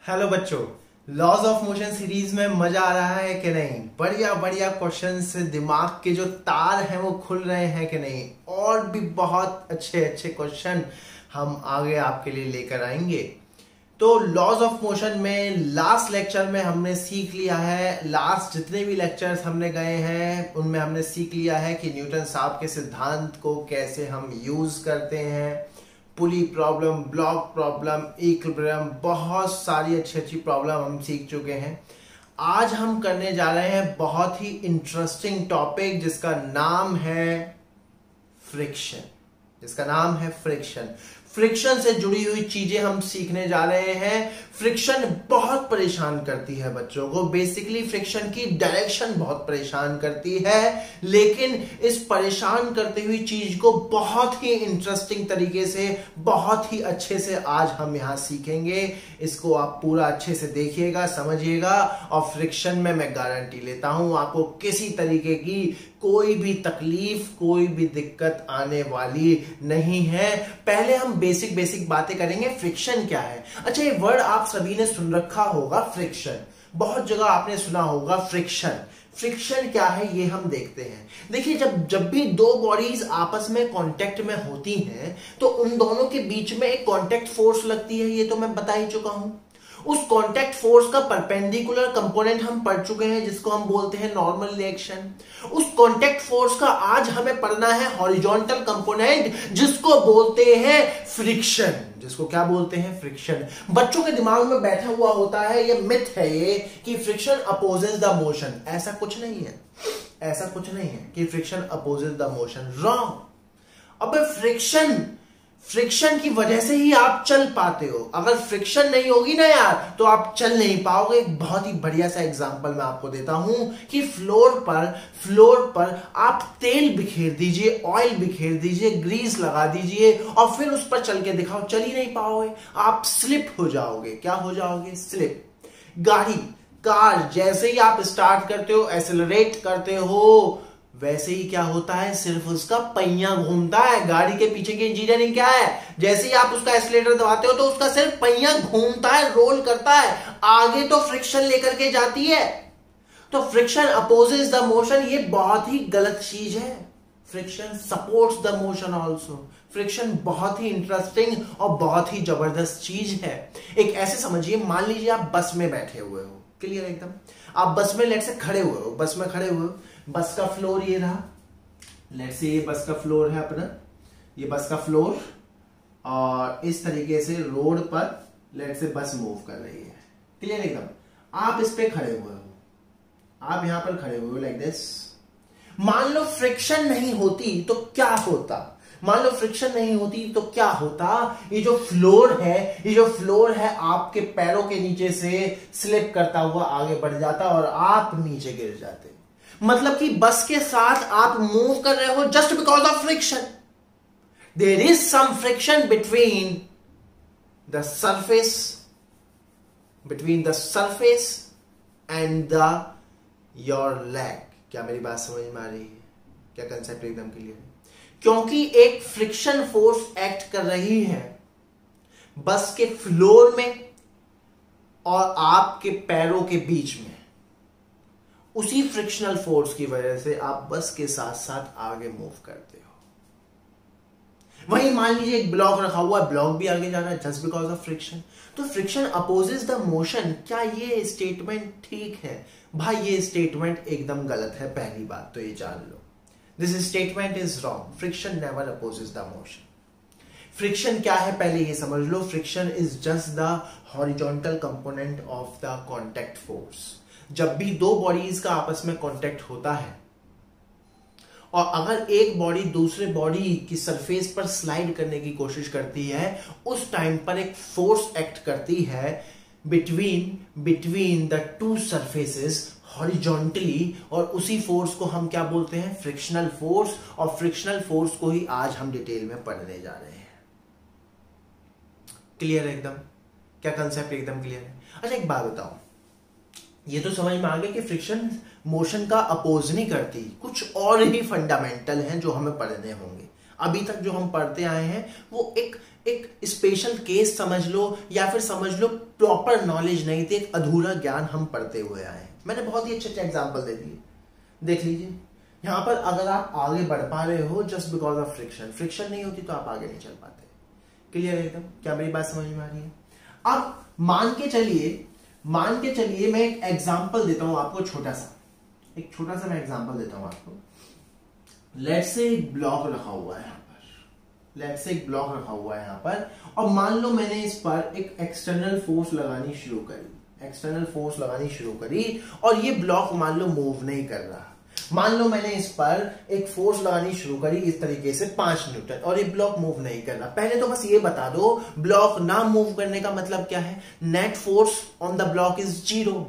Hello बच्चों, laws of motion series में मजा आ रहा है कि नहीं? बढ़िया बढ़िया क्वेश्चन से दिमाग के जो तार हैं वो खुल रहे हैं कि नहीं? और भी बहुत अच्छे अच्छे क्वेश्चन हम आगे आपके लिए लेकर आएंगे। तो लॉज ऑफ मोशन में लास्ट लेक्चर में हमने सीख लिया है, लास्ट जितने भी लेक्चर्स हमने गए हैं उनमें हमने सीख लिया है कि न्यूटन साहब के सिद्धांत को कैसे हम यूज करते हैं। Pulley problem, block problem, equilibrium, बहुत सारी अच्छी अच्छी प्रॉब्लम हम सीख चुके हैं। आज हम करने जा रहे हैं बहुत ही इंटरेस्टिंग टॉपिक जिसका नाम है फ्रिक्शन। फ्रिक्शन से जुड़ी हुई चीजें हम सीखने जा रहे हैं। फ्रिक्शन बहुत परेशान करती है बच्चों को। बेसिकली फ्रिक्शन की डायरेक्शन बहुत परेशान करती है, लेकिन इस परेशान करती हुई चीज को बहुत ही इंटरेस्टिंग तरीके से, बहुत ही अच्छे से आज हम यहां सीखेंगे। इसको आप पूरा अच्छे से देखिएगा, समझिएगा, और फ्रिक्शन में मैं गारंटी लेता हूं आपको किसी तरीके की कोई भी तकलीफ, कोई भी दिक्कत आने वाली नहीं है। पहले हम बेसिक बातें करेंगे। फ्रिक्शन क्या है? अच्छा, ये वर्ड आप सभी ने सुन रखा होगा, फ्रिक्शन। बहुत जगह आपने सुना होगा फ्रिक्शन। फ्रिक्शन क्या है ये हम देखते हैं। देखिए, जब भी दो बॉडीज आपस में कांटेक्ट में होती हैं तो उन दोनों के बीच में एक कांटेक्ट फोर्स लगती है। ये तो मैं बता ही चुका हूं। उस कांटेक्ट फोर्स का परपेंडिकुलर कंपोनेंट हम पढ़ चुके हैं, जिसको हम बोलते हैं नॉर्मल रिएक्शन। उस कांटेक्ट फोर्स का आज हमें पढ़ना है हॉरिजॉन्टल कंपोनेंट, जिसको बोलते हैं फ्रिक्शन। जिसको क्या बोलते हैं? फ्रिक्शन। बच्चों के दिमाग में बैठा हुआ होता है, ये मिथ है ये, कि फ्रिक्शन अपोजेस द मोशन। ऐसा कुछ नहीं है कि friction opposes the motion. Wrong. अब फ्रिक्शन की वजह से ही आप चल पाते हो। अगर फ्रिक्शन नहीं होगी ना यार, तो आप चल नहीं पाओगे। एक बहुत ही बढ़िया सा एग्जांपल मैं आपको देता हूं कि फ्लोर पर आप तेल बिखेर दीजिए, ऑयल बिखेर दीजिए, ग्रीस लगा दीजिए और फिर उस पर चल के दिखाओ, चल ही नहीं पाओगे। आप स्लिप हो जाओगे। क्या हो जाओगे? स्लिप। कार जैसे ही आप स्टार्ट करते हो, एक्सेलरेट करते हो, वैसे ही क्या होता है? सिर्फ उसका पहिया घूमता है। गाड़ी के पीछे की इंजीनियरिंग क्या है? जैसे ही आप उसका एक्सीलरेटर दबाते हो तो उसका सिर्फ पहिया घूमता है, रोल करता है, आगे तो फ्रिक्शन लेकर के जाती है। तो फ्रिक्शन अपोजेस द मोशन, ये बहुत ही गलत चीज है। Friction supports the motion also. Friction बहुत ही इंटरेस्टिंग और बहुत ही जबरदस्त चीज है। एक ऐसे समझिए, मान लीजिए आप बस में बैठे हुए हो, क्लियर एकदम। आप बस में लेट से खड़े हुए हो, बस का फ्लोर ये रहा। लेट से ये बस का फ्लोर है अपना, ये बस का फ्लोर, और इस तरीके से रोड पर लेट से बस मूव कर रही है, क्लियर एकदम। आप इस पे खड़े हुए हो, आप यहां पर खड़े हुए हो लाइक दिस। मान लो फ्रिक्शन नहीं होती तो क्या होता? ये जो फ्लोर है आपके पैरों के नीचे से स्लिप करता हुआ आगे बढ़ जाता और आप नीचे गिर जाते। मतलब कि बस के साथ आप मूव कर रहे हो just because of friction. There is some friction between the surface and your leg. क्या मेरी बात समझ में आ रही है? क्या कंसेप्ट एकदम क्लियर है? क्योंकि एक फ्रिक्शन फोर्स एक्ट कर रही है बस के फ्लोर में और आपके पैरों के बीच में। उसी फ्रिक्शनल फोर्स की वजह से आप बस के साथ साथ आगे मूव करते हो। वहीं मान लीजिए एक ब्लॉक रखा हुआ है, ब्लॉक भी आगे जा रहा है जस्ट बिकॉज ऑफ फ्रिक्शन। तो फ्रिक्शन अपोजेस द मोशन। क्या ये स्टेटमेंट ठीक है? भाई, ये स्टेटमेंट एकदम गलत है। पहली बात तो ये जान लो, this statement is wrong. Friction never opposes the motion. Friction क्या है पहले ये समझ लो। Friction is just the horizontal component of the contact force. जब भी दो बॉडीज का आपस में कांटेक्ट होता है और अगर एक बॉडी दूसरे बॉडी की सरफेस पर स्लाइड करने की कोशिश करती है, उस टाइम पर एक फोर्स एक्ट करती है between the two surfaces horizontally, और उसी फोर्स को हम क्या बोलते हैं? Frictional force. और फ्रिक्शनल फोर्स को ही आज हम डिटेल में पढ़ने जा रहे हैं। क्लियर है एकदम? क्या कंसेप्ट एकदम क्लियर है? अच्छा, एक बात बताओ, ये तो समझ में आ गया कि फ्रिक्शन मोशन का अपोज नहीं करती, कुछ और ही फंडामेंटल हैं जो हमें पढ़ने होंगे। अभी तक जो हम पढ़ते आए हैं वो एक स्पेशल केस समझ लो, या फिर समझ लो प्रॉपर नॉलेज नहीं थी, एक अधूरा ज्ञान हम पढ़ते हुए आए हैं। मैंने बहुत ही अच्छे अच्छे एग्जाम्पल दे दिए, देख लीजिए। यहां पर अगर आप आगे बढ़ पा रहे हो just because of friction, friction नहीं होती तो आप आगे नहीं चल पाते। क्लियर एकदम? क्या मेरी बात समझ में आ रही है? अब मान के चलिए मैं एक एग्जाम्पल देता हूं आपको, एक छोटा सा मैं एग्जाम्पल देता हूं आपको। लेट्स से एक ब्लॉक रखा हुआ है यहां पर, और मान लो मैंने इस पर एक एक्सटर्नल फोर्स लगानी शुरू करी और ये ब्लॉक मान लो मूव नहीं कर रहा। मान लो मैंने इस पर एक फोर्स लगानी शुरू करी इस तरीके से 5 न्यूटन, और ये ब्लॉक मूव नहीं कर रहा। पहले तो बस ये बता दो, ब्लॉक ना मूव करने का मतलब क्या है? Net force on the block is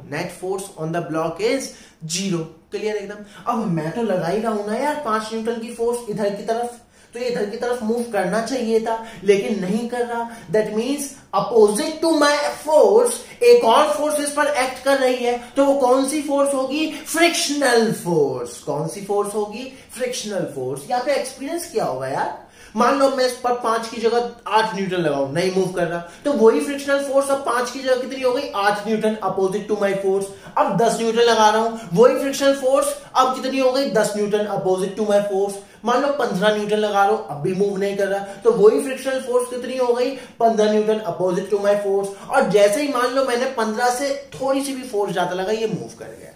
zero. Clear एकदम? अब मैं तो लगा ही रहा हूं ना यार 5 न्यूटन की फोर्स इधर की तरफ, तो ये इधर की तरफ मूव करना चाहिए था, लेकिन नहीं कर रहा। That means opposite to my force एक और फोर्स इस पर एक्ट कर रही है। तो वो कौन सी फोर्स होगी? Frictional force. कौन सी फोर्स होगी? Frictional force. यहाँ पे एक्सपीरियंस क्या होगा यार? मान लो मैं इस पर 5 की जगह 8 न्यूटन लगाऊं, नहीं मूव कर रहा, तो वही फ्रिक्शनल फोर्स अब 5 की जगह कितनी हो गई? 8 newton opposite to my force. अब 10 न्यूटन लगा रहा हूं, वही फ्रिक्शनल फोर्स अब कितनी हो गई? 10 newton opposite to my force. मान लो 15 न्यूटन लगा रहा हूं, अब भी मूव नहीं कर रहा, तो वही फ्रिक्शनल फोर्स कितनी हो गई? 15 newton opposite to my force. और जैसे ही मान लो मैंने 15 से थोड़ी सी भी फोर्स ज्यादा लगा, ये मूव कर गया।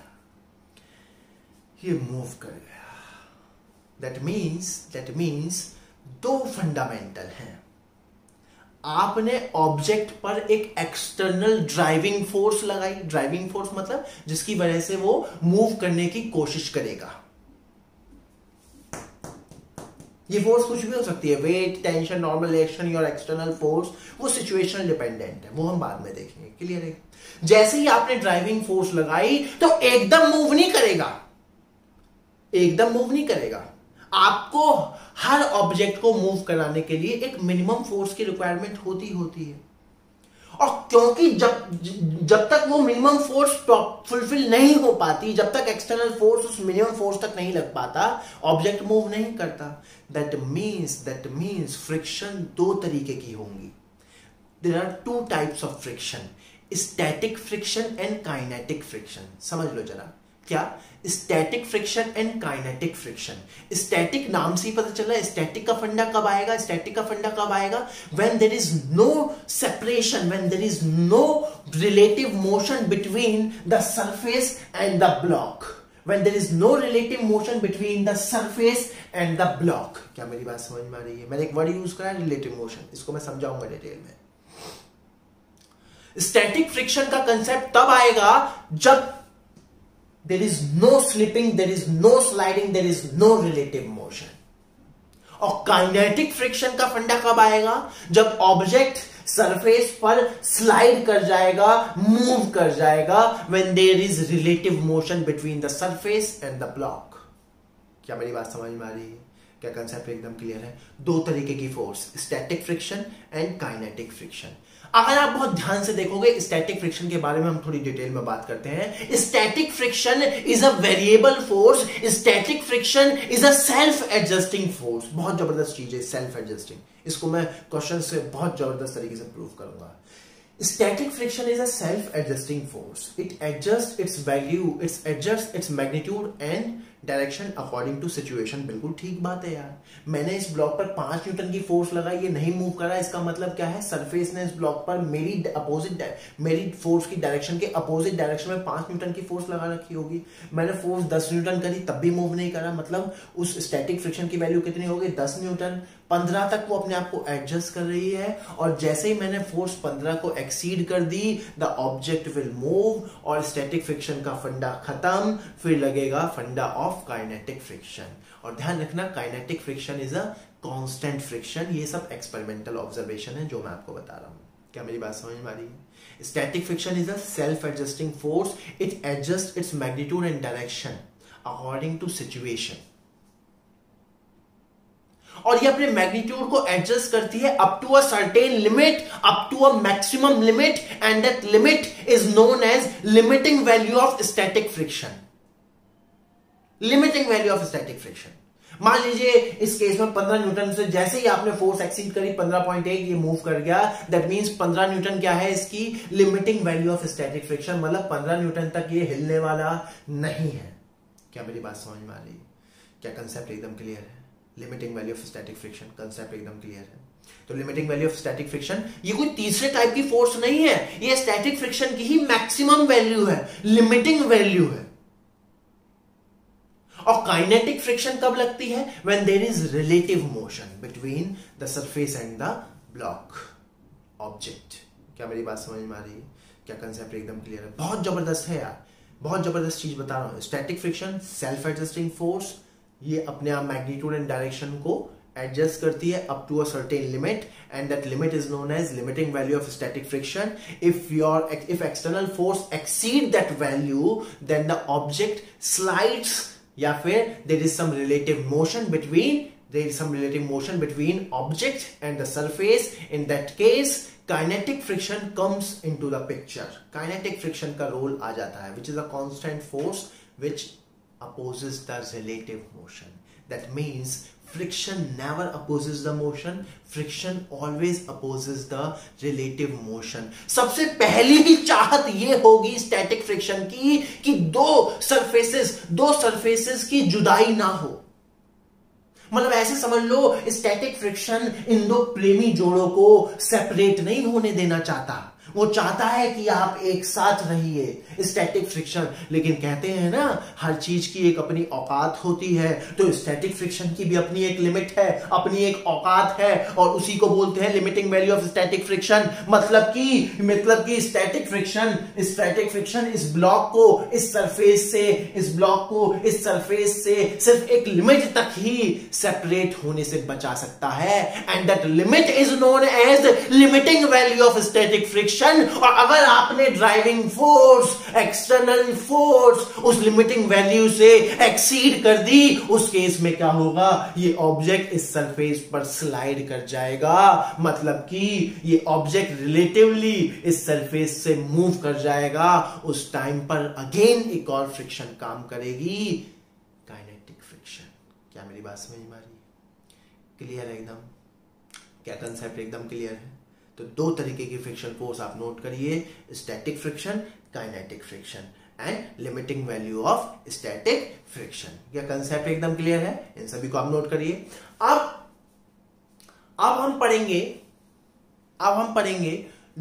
दैट मीन्स दो फंडामेंटल हैं। आपने ऑब्जेक्ट पर एक एक्सटर्नल ड्राइविंग फोर्स लगाई, ड्राइविंग फोर्स मतलब जिसकी वजह से वो मूव करने की कोशिश करेगा। ये फोर्स कुछ भी हो सकती है, वेट, टेंशन, नॉर्मल रिएक्शन और एक्सटर्नल फोर्स, वो सिचुएशनल डिपेंडेंट है, वो हम बाद में देखेंगे। क्लियर है? जैसे ही आपने ड्राइविंग फोर्स लगाई तो एकदम मूव नहीं करेगा। आपको हर ऑब्जेक्ट को मूव कराने के लिए एक मिनिमम फोर्स की रिक्वायरमेंट होती है, और क्योंकि जब तक वो मिनिमम फोर्स फुलफिल नहीं हो पाती, जब तक एक्सटर्नल फोर्स उस मिनिमम फोर्स तक नहीं लग पाता, ऑब्जेक्ट मूव नहीं करता। दैट मीन्स फ्रिक्शन दो तरीके की होंगी। There are 2 types of friction, static friction and kinetic friction. समझ लो जरा, क्या? Static friction and kinetic friction. Static नाम से ही पता चला, स्टैटिक का फंडा कब आएगा? When there is no separation, when there is no relative motion between the surface and the block. क्या मेरी बात समझ में आ रही है? मैंने एक वर्ड यूज करा है, रिलेटिव मोशन, इसको मैं समझाऊंगा डिटेल में। स्टैटिक फ्रिक्शन का कंसेप्ट तब आएगा जब there is no slipping, there is no sliding, there is no relative motion. और काइनेटिक फ्रिक्शन का फंडा कब आएगा? जब ऑब्जेक्ट सरफेस पर स्लाइड कर जाएगा, मूव कर जाएगा, when there is relative motion between the surface and the block. क्या मेरी बात समझ में आ रही है? क्या कंसेप्ट एकदम क्लियर है? दो तरीके की force, static friction and kinetic friction. अगर आप बहुत ध्यान से देखोगे, स्टैटिक फ्रिक्शन के बारे में हम थोड़ी डिटेल में बात करते हैं। Static friction is a variable force, static friction is a self adjusting force. बहुत जबरदस्त चीज है सेल्फ एडजस्टिंग, इसको मैं क्वेश्चन से बहुत जबरदस्त तरीके से प्रूव करूंगा। Static friction is a self-adjusting force. It adjusts its value, it adjusts its magnitude and direction according to situation. बिल्कुल ठीक बात है यार, मैंने इस ब्लॉक पर 5 न्यूटन की फोर्स लगाई, ये नहीं मूव करा, इसका मतलब क्या है? सरफेस ने इस ब्लॉक पर मेरी फोर्स की डायरेक्शन के अपोजिट डायरेक्शन में 5 न्यूटन की फोर्स लगा रखी होगी। मैंने फोर्स 10 न्यूटन करी तब भी मूव नहीं करा, मतलब उस स्टैटिक फ्रिक्शन की वैल्यू कितनी हो गई? 10 न्यूटन। 15 तक वो अपने आप को एडजस्ट कर रही है, और जैसे ही मैंने फोर्स 15 को एक्सीड कर दी, द ऑब्जेक्ट विल मूव, और स्टैटिक फ्रिक्शन का फंडा खत्म, फिर लगेगा फंडा ऑफ काइनेटिक फ्रिक्शन। और ध्यान रखना, kinetic friction is a constant friction. ये सब एक्सपेरिमेंटल ऑब्जर्वेशन है जो मैं आपको बता रहा हूं। क्या मेरी बात समझ में आ रही है? Static friction is a self adjusting force, it adjust its magnitude and direction according to situation, और ये अपने मैग्नीट्यूड को एडजस्ट करती है up to a certain limit, up to a maximum limit, and that limit is known as limiting value of static friction. Limiting value of static friction मान लीजिए इस case में 15 न्यूटन से जैसे ही आपने फोर्स एक्सीड करी 15.1 ये मूव कर गया, दैट मींस 15 न्यूटन क्या है इसकी limiting value of static friction, मतलब 15 न्यूटन तक ये हिलने वाला नहीं है। क्या मेरी बात समझ में आ रही है? क्या कंसेप्ट एकदम क्लियर है? Limiting value of static friction concept एकदम क्लियर है। तो limiting value of static friction ये कोई तीसरे टाइप की फोर्स नहीं है, ये स्टैटिक फ्रिक्शन की ही मैक्सिमम वैल्यू है, लिमिटिंग वैल्यू है। और काइनेटिक फ्रिक्शन कब लगती है? When there is relative motion between the surface and the block object. क्या मेरी बात समझ में आ रही है? क्या कंसेप्ट एकदम क्लियर है? बहुत जबरदस्त है यार, बहुत जबरदस्त चीज बता रहा हूं। Static friction self adjusting force, ये अपने आप मैग्नीट्यूड एंड डायरेक्शन को एडजस्ट करती है up to a certain limit, and that limit is known as limiting value of static friction. If external force exceed that value then the object slides, या फिर there is some relative motion between object and the surface. In that case kinetic friction comes into the picture. Kinetic friction का role आ जाता है, which is a constant force which opposes the relative motion. That means friction never opposes the motion, friction always opposes the relative motion. सबसे पहली ही चाहत ये होगी static friction की कि दो सरफेसेस की जुदाई ना हो। मतलब ऐसे समझ लो स्टैटिक फ्रिक्शन इन दो प्रेमी जोड़ों को सेपरेट नहीं होने देना चाहता, वो चाहता है कि आप एक साथ रहिए। स्टैटिक फ्रिक्शन, लेकिन कहते हैं ना हर चीज की एक अपनी औकात होती है, तो स्टैटिक फ्रिक्शन की भी अपनी एक लिमिट है, अपनी एक औकात है, और उसी को बोलते हैं limiting value of static friction. मतलब कि स्टैटिक फ्रिक्शन इस ब्लॉक को इस सरफेस से सिर्फ एक लिमिट तक ही सेपरेट होने से बचा सकता है, and that limit is known as limiting value of static friction. और अगर आपने ड्राइविंग फोर्स, एक्सटर्नल फोर्स उस लिमिटिंग वैल्यू से एक्सीड कर दी, उस केस में क्या होगा? ये ऑब्जेक्ट इस सरफेस पर स्लाइड कर जाएगा, मतलब कि ये ऑब्जेक्ट रिलेटिवली इस सरफेस से मूव कर जाएगा। उस टाइम पर अगेन एक और फ्रिक्शन काम करेगी, काइनेटिक फ्रिक्शन। क्या मेरी बात समझ में आ रही है? क्लियर है एकदम? क्या कंसेप्ट एकदम क्लियर है? तो दो तरीके की फ्रिक्शन फोर्स आप नोट करिए, static friction, kinetic friction, and limiting value of static friction. क्या कंसेप्ट एकदम क्लियर है? इन सभी को आप नोट करिए। अब हम पढ़ेंगे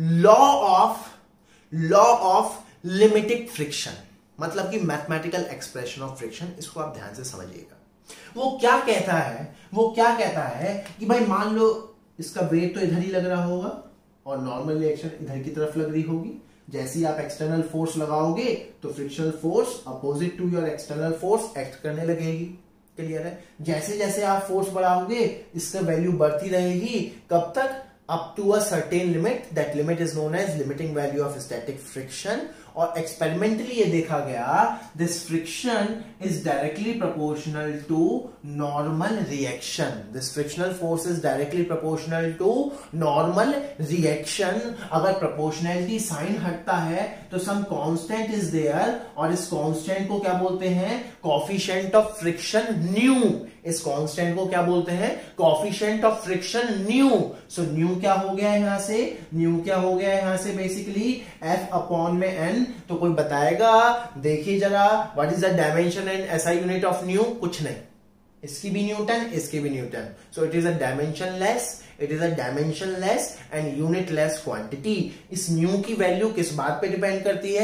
लॉ ऑफ लिमिटिंग फ्रिक्शन, मतलब कि मैथमेटिकल एक्सप्रेशन ऑफ फ्रिक्शन। इसको आप ध्यान से समझिएगा। वो क्या कहता है कि भाई मान लो इसका वेट तो इधर ही लग रहा होगा और नॉर्मल रिएक्शन इधर की तरफ लग रही होगी। जैसे ही आप एक्सटर्नल फोर्स लगाओगे तो frictional force opposite to your external force act करने लगेगी। क्लियर है? जैसे जैसे आप फोर्स बढ़ाओगे इसका वैल्यू बढ़ती रहेगी, कब तक? Up to a certain limit, that limit is known as limiting value of static friction. और एक्सपेरिमेंटली ये देखा गया, this friction is directly proportional to normal reaction. This frictional force is directly proportional to normal reaction. अगर proportionality sign हटता है तो some constant is there, और इस कांस्टेंट को क्या बोलते हैं? Coefficient of friction nu. इस कांस्टेंट को क्या बोलते हैं? Coefficient of friction nu. So nu क्या हो गया यहां से? बेसिकली एफ अपॉन में एन। तो कोई बताएगा? देखिए जरा, what is the dimension and SI unit of nu? कुछ नहीं, इसकी भी न्यूटन, इसकी भी newton. So it is a dimensionless and unitless quantity. इस न्यू की वैल्यू किस बात पे डिपेंड करती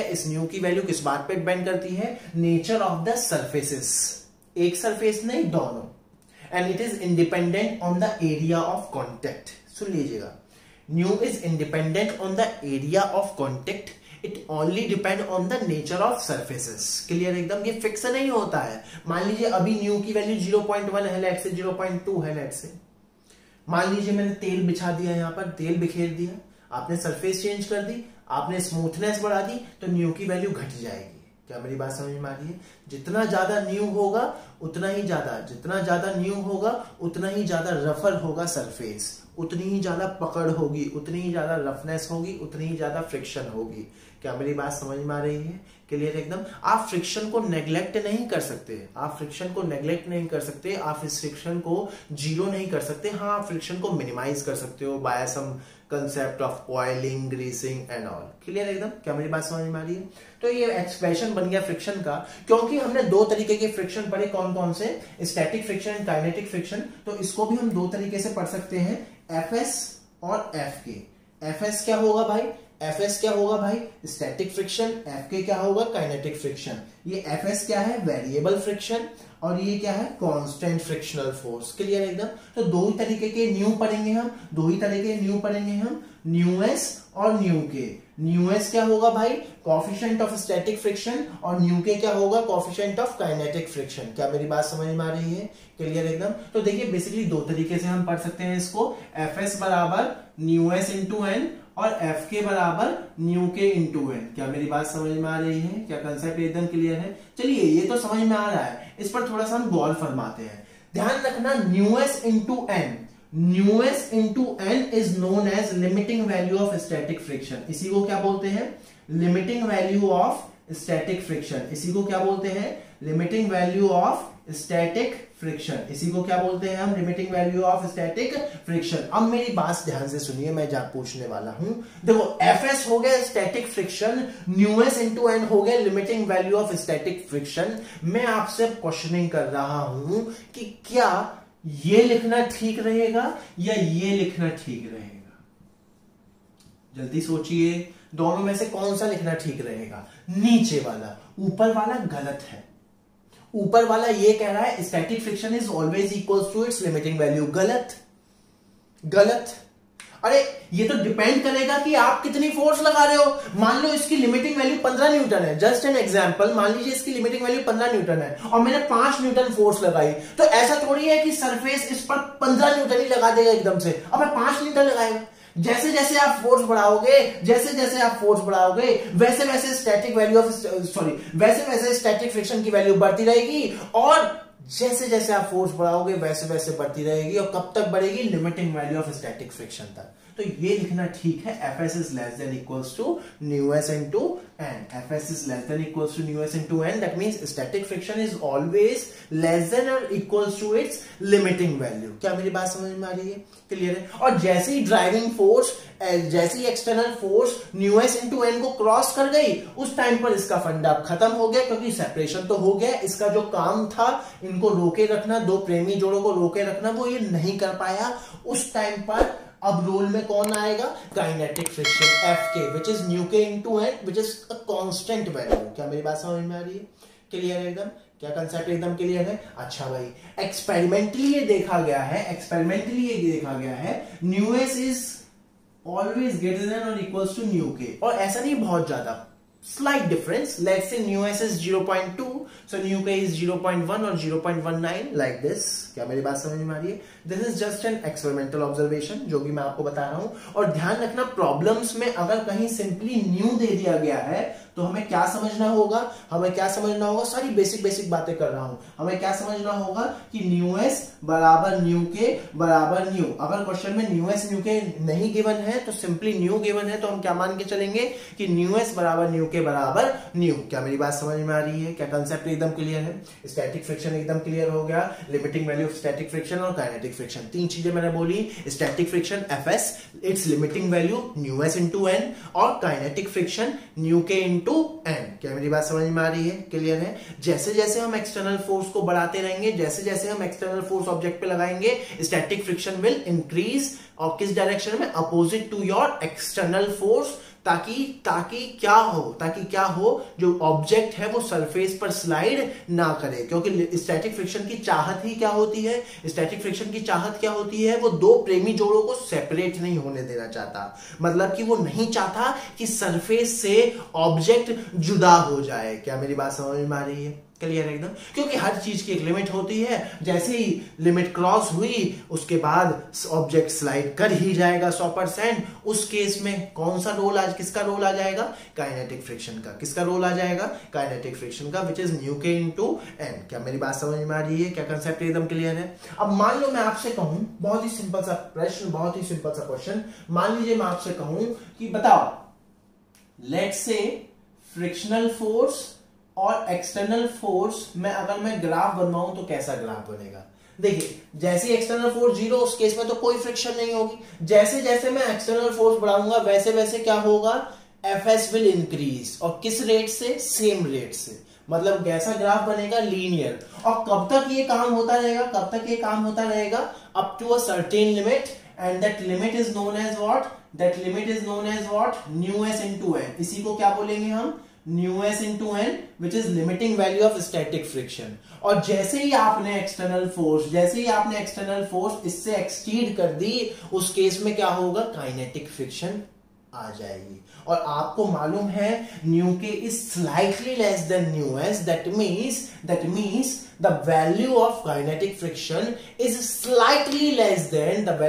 है? Nature of the surfaces. एक सरफेस नहीं, दोनों। And it is independent on the area of contact. सुन लीजिएगा, nu is independent on the area of contact, it only depend on the nature of surfaces. Clear एकदम? ये fix नहीं होता है। मान लीजिए अभी न्यू की वैल्यू 0.1 है, लेट से 0.2 है, लेट से। मान लीजिए मैंने तेल बिछा दिया, यहां पर तेल बिखेर दिया, आपने सरफेस चेंज कर दी, आपने स्मूथनेस बढ़ा दी, तो न्यू की वैल्यू घट जाएगी। क्या मेरी बात समझ में आ रही है? जितना ज्यादा न्यू होगा उतना ही ज्यादा रफर होगा सरफेस, उतनी ही ज्यादा पकड़ होगी, उतनी ही ज्यादा रफनेस होगी, उतनी ही ज्यादा फ्रिक्शन होगी। क्या मेरी बात समझ में आ रही है? क्लियर एकदम। आप फ्रिक्शन को नेग्लेक्ट नहीं कर सकते, आप फ्रिक्शन को नेग्लेक्ट नहीं कर सकते, आप इस फ्रिक्शन को जीरो नहीं कर सकते। हाँ, आप फ्रिक्शन को मिनिमाइज कर सकते हो by some concept of oiling, greasing and all. Clear एकदम। क्या मेरी बात समझ में आ रही है? तो ये एक्सप्रेशन बन गया फ्रिक्शन का, क्योंकि हमने दो तरीके के फ्रिक्शन पढ़े, कौन कौन से? Static friction and kinetic friction. तो इसको भी हम दो तरीके से पढ़ सकते हैं, एफएस और एफके। एफएस क्या होगा भाई? एफएस क्या होगा भाई? Static friction. एफके क्या होगा? Kinetic friction. ये एफएस क्या है? वेरिएबल फ्रिक्शन, और ये क्या है? Constant frictional force. क्लियर एकदम। तो दो ही तरीके के न्यू पढ़ेंगे हम, दो ही तरीके के न्यू पढ़ेंगे हम, न्यू एस और न्यू के। न्यू एस क्या होगा भाई? कोएफिशिएंट ऑफ स्टैटिक फ्रिक्शन, और न्यू के क्या होगा? Coefficient of kinetic friction. क्या मेरी बात समझ में आ रही है? क्लियर एकदम। तो देखिए बेसिकली दो तरीके से हम पढ़ सकते हैं इसको, एफ एस बराबर न्यू एस इंटू एन और एफ के बराबर न्यू के इंटू एन। क्या मेरी बात समझ में आ रही है? क्या कंसेप्ट एकदम क्लियर है? चलिए ये तो समझ में आ रहा है, इस पर थोड़ा सा हम गौर फरमाते हैं। ध्यान रखना, nu S into N, new S into N is known as limiting value of static friction. इसी को क्या बोलते हैं? Limiting value of static friction. इसी को क्या बोलते हैं? Limiting value of static friction. इसी को क्या बोलते हैं हम? Limiting value of static friction. अब मेरी बात ध्यान से सुनिए, मैं जा पूछने वाला हूं। देखो, एफएस हो गया static friction, nu S into N हो गया limiting value of static friction. मैं आपसे क्वेश्चनिंग कर रहा हूं कि क्या ये लिखना ठीक रहेगा या ये लिखना ठीक रहेगा? जल्दी सोचिए, दोनों में से कौन सा लिखना ठीक रहेगा? नीचे वाला। ऊपर वाला गलत है। ऊपर वाला ये कह रहा है static friction is always equal to its limiting value. गलत, गलत। अरे ये तो डिपेंड करेगा कि आप कितनी फोर्स लगा रहे हो। मान लो इसकी लिमिटिंग वैल्यू 15 न्यूटन है, जस्ट एन एग्जांपल, मान लीजिए इसकी लिमिटिंग वैल्यू 15 न्यूटन है और मैंने 5 न्यूटन फोर्स लगाई, तो ऐसा थोड़ी है कि सरफेस इस पर 15 न्यूटन ही लगा देगा एकदम से। अब 5 न्यूटन लगाएगा। जैसे जैसे आप फोर्स बढ़ाओगे, जैसे जैसे आप फोर्स बढ़ाओगे, वैसे वैसे स्टैटिक वैल्यू ऑफ वैसे वैसे स्टैटिक फ्रिक्शन की वैल्यू बढ़ती रहेगी, और जैसे जैसे आप फोर्स बढ़ाओगे वैसे वैसे बढ़ती रहेगी, और कब तक बढ़ेगी? Limiting value of static friction तक। तो ये लिखना ठीक है, F S is less than equals to nu S into N. F S is less than equals to nu S into N, that means static friction is always less than और equals to its limiting value. क्या मेरी बात समझ में आ रही है? Clear है। और जैसे ही ड्राइविंग फोर्स, जैसी external force nu S into N को क्रॉस कर गई, उस टाइम पर इसका फंडा खत्म हो गया, क्योंकि सेपरेशन तो हो गया। इसका जो काम था इनको रोके रखना, दो प्रेमी जोड़ों को रोके रखना, वो ये नहीं कर पाया। उस टाइम पर अब रोल में कौन आएगा? Kinetic friction, F K, which is new के into N, which is a constant value. क्या मेरी बात समझ में आ रही है? क्लियर है एकदम। क्या कंसेप्ट एकदम क्लियर है? अच्छा भाई, एक्सपेरिमेंटली ये देखा गया है, एक्सपेरिमेंटली ये देखा गया है, nu S is always greater than और इक्वल्स टू न्यू के। और ऐसा नहीं बहुत ज्यादा, slight difference. Let's say nu s is 0.2, so nu k is 0.1 or 0.19 like this. क्या मेरी बात समझ में आ रही है? This is just an experimental observation जो कि मैं आपको बता रहा हूं। और ध्यान रखना, प्रॉब्लम्स में अगर कहीं सिंपली न्यू दे दिया गया है तो हमें क्या समझना होगा? हमें क्या समझना होगा? सारी बेसिक बेसिक बातें कर रहा हूं। हमें क्या समझना होगा कि न्यू एस बराबर न्यू के बराबर न्यू। अगर क्वेश्चन में न्यू एस न्यू के नहीं गिवन है, तो सिंपली न्यू गिवन है, तो हम क्या मान के चलेंगे कि न्यू एस बराबर न्यू के बराबर न्यू। क्या मेरी बात समझ में आ रही है? क्या कंसेप्ट एकदम क्लियर है? स्टैटिक फ्रिक्शन एकदम क्लियर हो गया, limiting value of static friction और काइनेटिक फ्रिक्शन। तीन चीजें मैंने बोली, static friction F S, its limiting value nu S into N, और काइनेटिक फ्रिक्शन न्यू के इंटू एन। क्या मेरी बात समझ में आ रही है? क्लियर है। जैसे जैसे हम एक्सटर्नल फोर्स को बढ़ाते रहेंगे, जैसे जैसे हम एक्सटर्नल फोर्स ऑब्जेक्ट पे लगाएंगे, स्टैटिक फ्रिक्शन विल इंक्रीज, और किस डायरेक्शन में? Opposite to your external force, ताकि क्या हो, जो ऑब्जेक्ट है वो सरफेस पर स्लाइड ना करे। क्योंकि स्टैटिक फ्रिक्शन की चाहत ही क्या होती है? स्टैटिक फ्रिक्शन की चाहत क्या होती है? वो दो प्रेमी जोड़ों को सेपरेट नहीं होने देना चाहता। मतलब कि वो नहीं चाहता कि सरफेस से ऑब्जेक्ट जुदा हो जाए। क्या मेरी बात समझ में आ रही है? क्लियर एकदम। क्योंकि हर चीज की एक लिमिट होती है, जैसे ही लिमिट क्रॉस हुई उसके बाद ऑब्जेक्ट स्लाइड कर ही जाएगा 100%। उस केस में कौन सा रोल किसका रोल आ जाएगा? काइनेटिक फ्रिक्शन का। किसका रोल आ जाएगा? काइनेटिक फ्रिक्शन का, विच इज न्यू के इंटू एन। क्या मेरी बात समझ में आ रही है? क्या कंसेप्ट एकदम क्लियर है? अब मान लो मैं आपसे कहूं, बहुत ही सिंपल सा प्रश्न, बहुत ही सिंपल सा क्वेश्चन, मान लीजिए मैं आपसे कहूं कि बताओ लेट्स से फ्रिक्शनल फोर्स और एक्सटर्नल फोर्स में अगर मैं ग्राफ बनवाऊं तो कैसा ग्राफ बनेगा? देखिए, जैसे एक्सटर्नल फोर्स जीरो, उस केस में तो कोई फ्रिक्शन नहीं होगी। जैसे जैसे मैं एक्सटर्नल फोर्स बढ़ाऊंगा वैसे वैसे क्या होगा, एफएस विल इंक्रीज। और किस रेट से? सेम रेट से। मतलब कैसा ग्राफ बनेगा? लीनियर। और कब तक ये काम होता रहेगा? कब तक ये काम होता रहेगा? Up to a certain limit, and that limit is known as what? That limit is known as what? Nu S into N. इसी को क्या बोलेंगे हम? Nu S into N, which is limiting value of static friction. और जैसे ही आपने external force इससे एक्सटीड कर दी, उस केस में क्या होगा? काइनेटिक फ्रिक्शन आ जाएगी। और आपको मालूम है न्यू के is slightly less than nu s, that means the value of kinetic friction is slightly less than the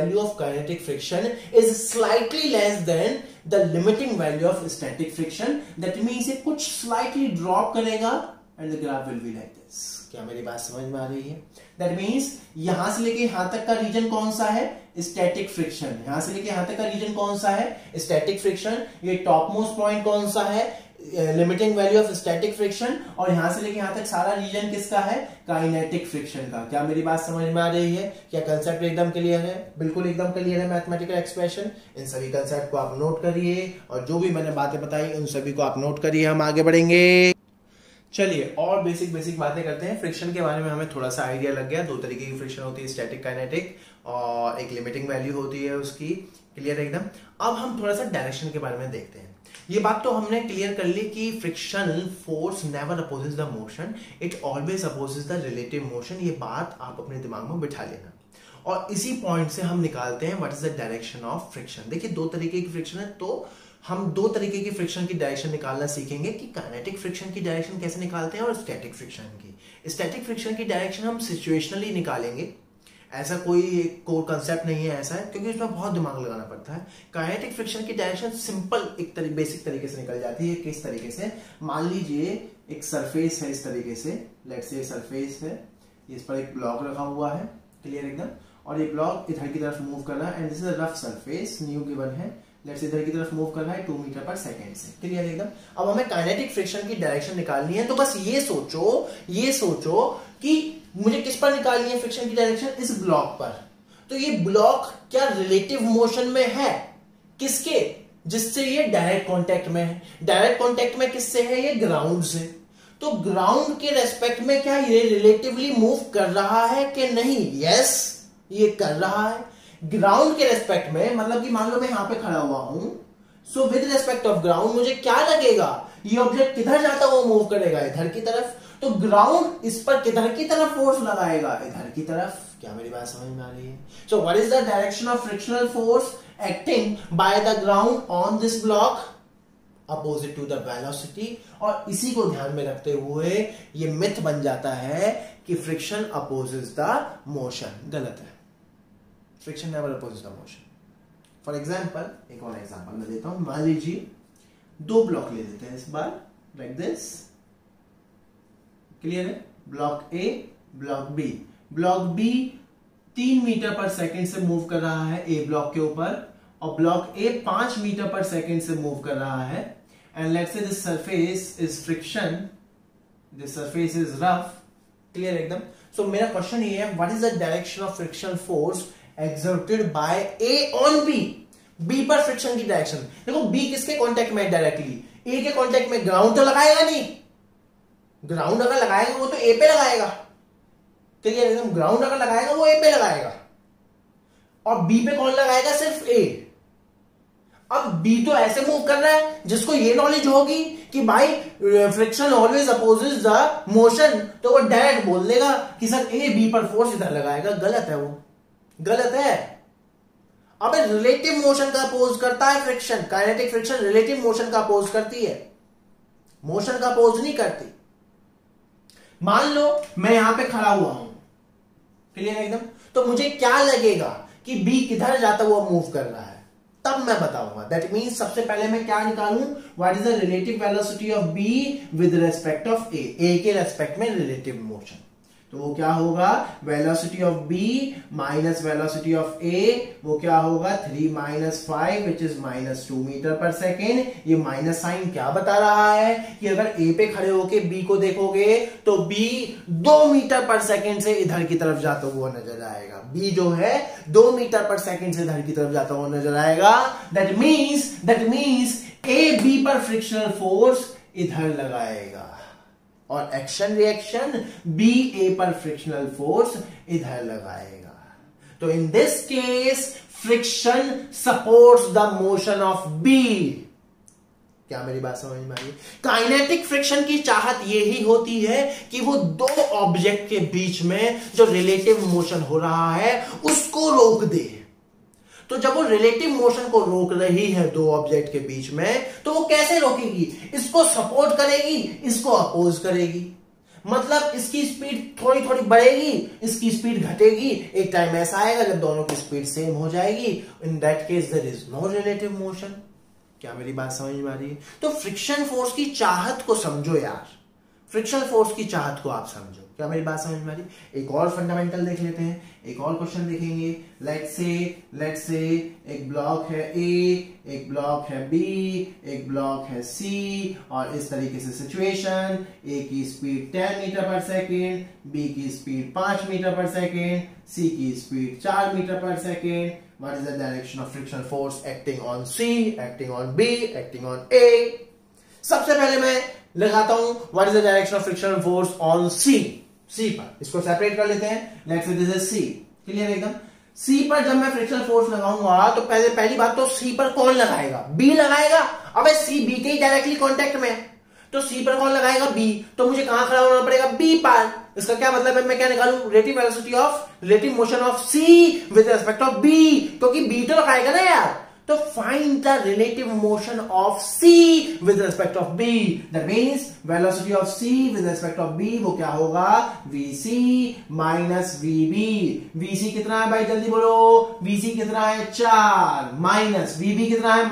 limiting value of static friction. That means ये कुछ slightly drop करेगा and the graph will be like this. क्या मेरी बात समझ में आ रही है? That means यहां से लेके यहां तक का रीजन कौन सा है? Static friction. यहां से लेके यहां तक का रीजन कौन सा है? Static friction. ये टॉप मोस्ट पॉइंट कौन सा है? Limiting value of static friction. और यहां से लेके यहां तक सारा रीजन किसका है? काइनेटिक फ्रिक्शन का। क्या मेरी बात समझ में आ रही है? क्या कंसेप्ट एकदम क्लियर है? बिल्कुल एकदम क्लियर है मैथमेटिकल एक्सप्रेशन। इन सभी कंसेप्ट को आप नोट करिए, और जो भी मैंने बातें बताई उन सभी को आप नोट करिए। हम आगे बढ़ेंगे। चलिए और बेसिक बातें करते हैं। फ्रिक्शन के बारे में हमें थोड़ा सा आइडिया लग गया। दो तरीके की फ्रिक्शन होती है, स्टैटिक, काइनेटिक, और एक लिमिटिंग वैल्यू होती है उसकी। क्लियर एकदम। अब हम थोड़ा सा डायरेक्शन के बारे में देखते हैं। ये बात तो हमने क्लियर कर ली कि frictional force never opposes the motion, it always opposes the relative motion. ये बात आप अपने दिमाग में बिठा लेना। और इसी पॉइंट से हम निकालते हैं what is the direction of friction. देखिए, दो तरीके की फ्रिक्शन है, तो हम दो तरीके की फ्रिक्शन की डायरेक्शन निकालना सीखेंगे कि काइनेटिक फ्रिक्शन की डायरेक्शन कैसे निकालते हैं और स्टैटिक फ्रिक्शन की। स्टैटिक फ्रिक्शन की डायरेक्शन हम सिचुएशनली निकालेंगे। ऐसा कोई कंसेप्ट नहीं है ऐसा है, क्योंकि इसमें बहुत दिमाग लगाना पड़ता है। काइनेटिक फ्रिक्शन की डायरेक्शन सिंपल बेसिक तरीके से निकल जाती है। किस तरीके से? मान लीजिए एक सरफेस है इस तरीके से, लेट्स से सरफेस है, इस पर एक ब्लॉक रखा हुआ है। क्लियर एकदम। और ये ब्लॉक इधर की तरफ मूव कर रहा है, and this is rough surface, nu given है, लेट्स इधर की तरफ मूव कर रहा है 2 मीटर पर सेकेंड से। क्लियर एकदम। अब हमें काइनेटिक फ्रिक्शन की डायरेक्शन निकालनी है, तो बस ये सोचो कि मुझे किस पर निकालनी है फ्रिक्शन की डायरेक्शन? इस ब्लॉक पर। तो ये ब्लॉक क्या रिलेटिव मोशन में है? किसके? जिससे ये डायरेक्ट कांटेक्ट में है। डायरेक्ट कांटेक्ट में किससे है? ये ग्राउंड से। तो ग्राउंड के रेस्पेक्ट में क्या ये रिलेटिवली मूव कर रहा है कि नहीं? यस, ये कर रहा है। ग्राउंड के रेस्पेक्ट में, मतलब कि मान लो मैं यहां पे खड़ा हुआ हूं, so with respect of ground मुझे क्या लगेगा? ये ऑब्जेक्ट किधर जाता हुआ मूव करेगा? इधर की तरफ। तो ग्राउंड इस पर किधर की तरफ फोर्स लगाएगा? इधर की तरफ। क्या मेरी बात समझ में आ रही है? So what is the direction of frictional force acting by the ground on this block? Opposite to the velocity. और इसी को ध्यान में रखते हुए ये मिथ बन जाता है कि फ्रिक्शन अपोजेस द मोशन। गलत है। Friction never opposes the motion. For example, एक और एग्जाम्पल मैं देता हूं। मान लीजिए 2 ब्लॉक ले लेते हैं इस बार, लाइक दिस। क्लियर है? Block A, block B. Block B 3 metre per second से मूव कर रहा है ए ब्लॉक के ऊपर, और ब्लॉक ए 5 मीटर पर सेकेंड से मूव कर रहा है। And let's say this surface is friction, this surface is rough. Clear एकदम। सो मेरा क्वेश्चन ये है, what is the direction of frictional force exerted by A on B? B पर friction की डायरेक्शन देखो। बी किसके कांटेक्ट में है? डायरेक्टली ए के कांटेक्ट में। ग्राउंड तो लगाएगा नहीं। ग्राउंड अगर लगाएगा वो तो ए पे लगाएगा। क्लियर एकदम। ग्राउंड अगर लगाएगा वो ए पे लगाएगा, और बी पे कौन लगाएगा? सिर्फ ए। अब बी तो ऐसे मूव कर रहा है जिसको ये नॉलेज होगी कि भाई friction always opposes the motion, तो वो डायरेक्ट बोल देगा कि सर ए बी पर फोर्स इधर लगाएगा। गलत है, वो गलत है। अब रिलेटिव मोशन का अपोज करता है friction. Kinetic friction relative motion का अपोज करती है, मोशन का अपोज नहीं करती। मान लो मैं यहां पे खड़ा हुआ हूं, क्लियर एकदम, तो मुझे क्या लगेगा कि बी किधर जाता हुआ मूव कर रहा है, तब मैं बताऊंगा। दैट मींस सबसे पहले मैं क्या निकालूं? What is the relative velocity of B with respect of A? A के रेस्पेक्ट में रिलेटिव मोशन। तो वो क्या होगा, velocity of B minus velocity of A, वो क्या होगा 3 minus 5 which is minus 2 metre per second. ये माइनस साइन क्या बता रहा है कि अगर ए पे खड़े होके बी को देखोगे तो बी 2 मीटर पर सेकेंड से इधर की तरफ जाता हुआ नजर आएगा। बी जो है 2 मीटर पर सेकेंड से इधर की तरफ जाता हुआ नजर आएगा। दैट मीन्स ए बी पर फ्रिक्शनल फोर्स इधर लगाएगा और एक्शन रिएक्शन बी ए पर फ्रिक्शनल फोर्स इधर लगाएगा। तो in this case friction supports the motion of B. क्या मेरी बात समझ में आई? काइनेटिक फ्रिक्शन की चाहत यही होती है कि वो दो ऑब्जेक्ट के बीच में जो रिलेटिव मोशन हो रहा है उसको रोक दे। तो जब वो रिलेटिव मोशन को रोक रही है दो ऑब्जेक्ट के बीच में, तो वो कैसे रोकेगी? इसको सपोर्ट करेगी, इसको अपोज करेगी। मतलब इसकी स्पीड थोड़ी थोड़ी बढ़ेगी, इसकी स्पीड घटेगी। एक टाइम ऐसा आएगा जब दोनों की स्पीड सेम हो जाएगी। In that case there is no relative motion. क्या मेरी बात समझ में आ रही है? तो फ्रिक्शन फोर्स की चाहत को समझो यार, फ्रिक्शन फोर्स की चाहत को आप समझो। क्या मेरी बात समझ में आ रही? एक और फंडामेंटल देख लेते हैं, एक और क्वेश्चन देखेंगे। लेट्स से एक ब्लॉक है ए, एक ब्लॉक है बी, एक ब्लॉक है सी, और इस तरीके से सिचुएशन, ए की speed 10 metre per second, B की speed 5 metre per second, C की speed 4 metre per second. What is the direction of frictional force acting on C, acting on B, acting on A? सबसे पहले मैं लगाता हूं what is the direction of frictional force on C? C पर इसको separate कर लेते हैं। Let's say this is C, clear एकदम। C पर जब मैं फ्रिक्शनल फोर्स लगाऊंगा तो पहली बात तो C पर कौन लगाएगा? B लगाएगा। अबे C B के ही डायरेक्टली कांटेक्ट में, तो C पर कौन लगाएगा? B। तो मुझे कहां खड़ा होना पड़ेगा? B पर। इसका क्या मतलब है? मैं क्या निकालूं? Relative motion of C with respect of B, क्योंकि B तो लगाएगा ना यार। तो find the relative motion of C with respect of B। That means velocity of C with respect of B वो क्या होगा? VC minus VB। VC कितना है भाई जल्दी बोलो? VC कितना है? 4 माइनस VB कितना है?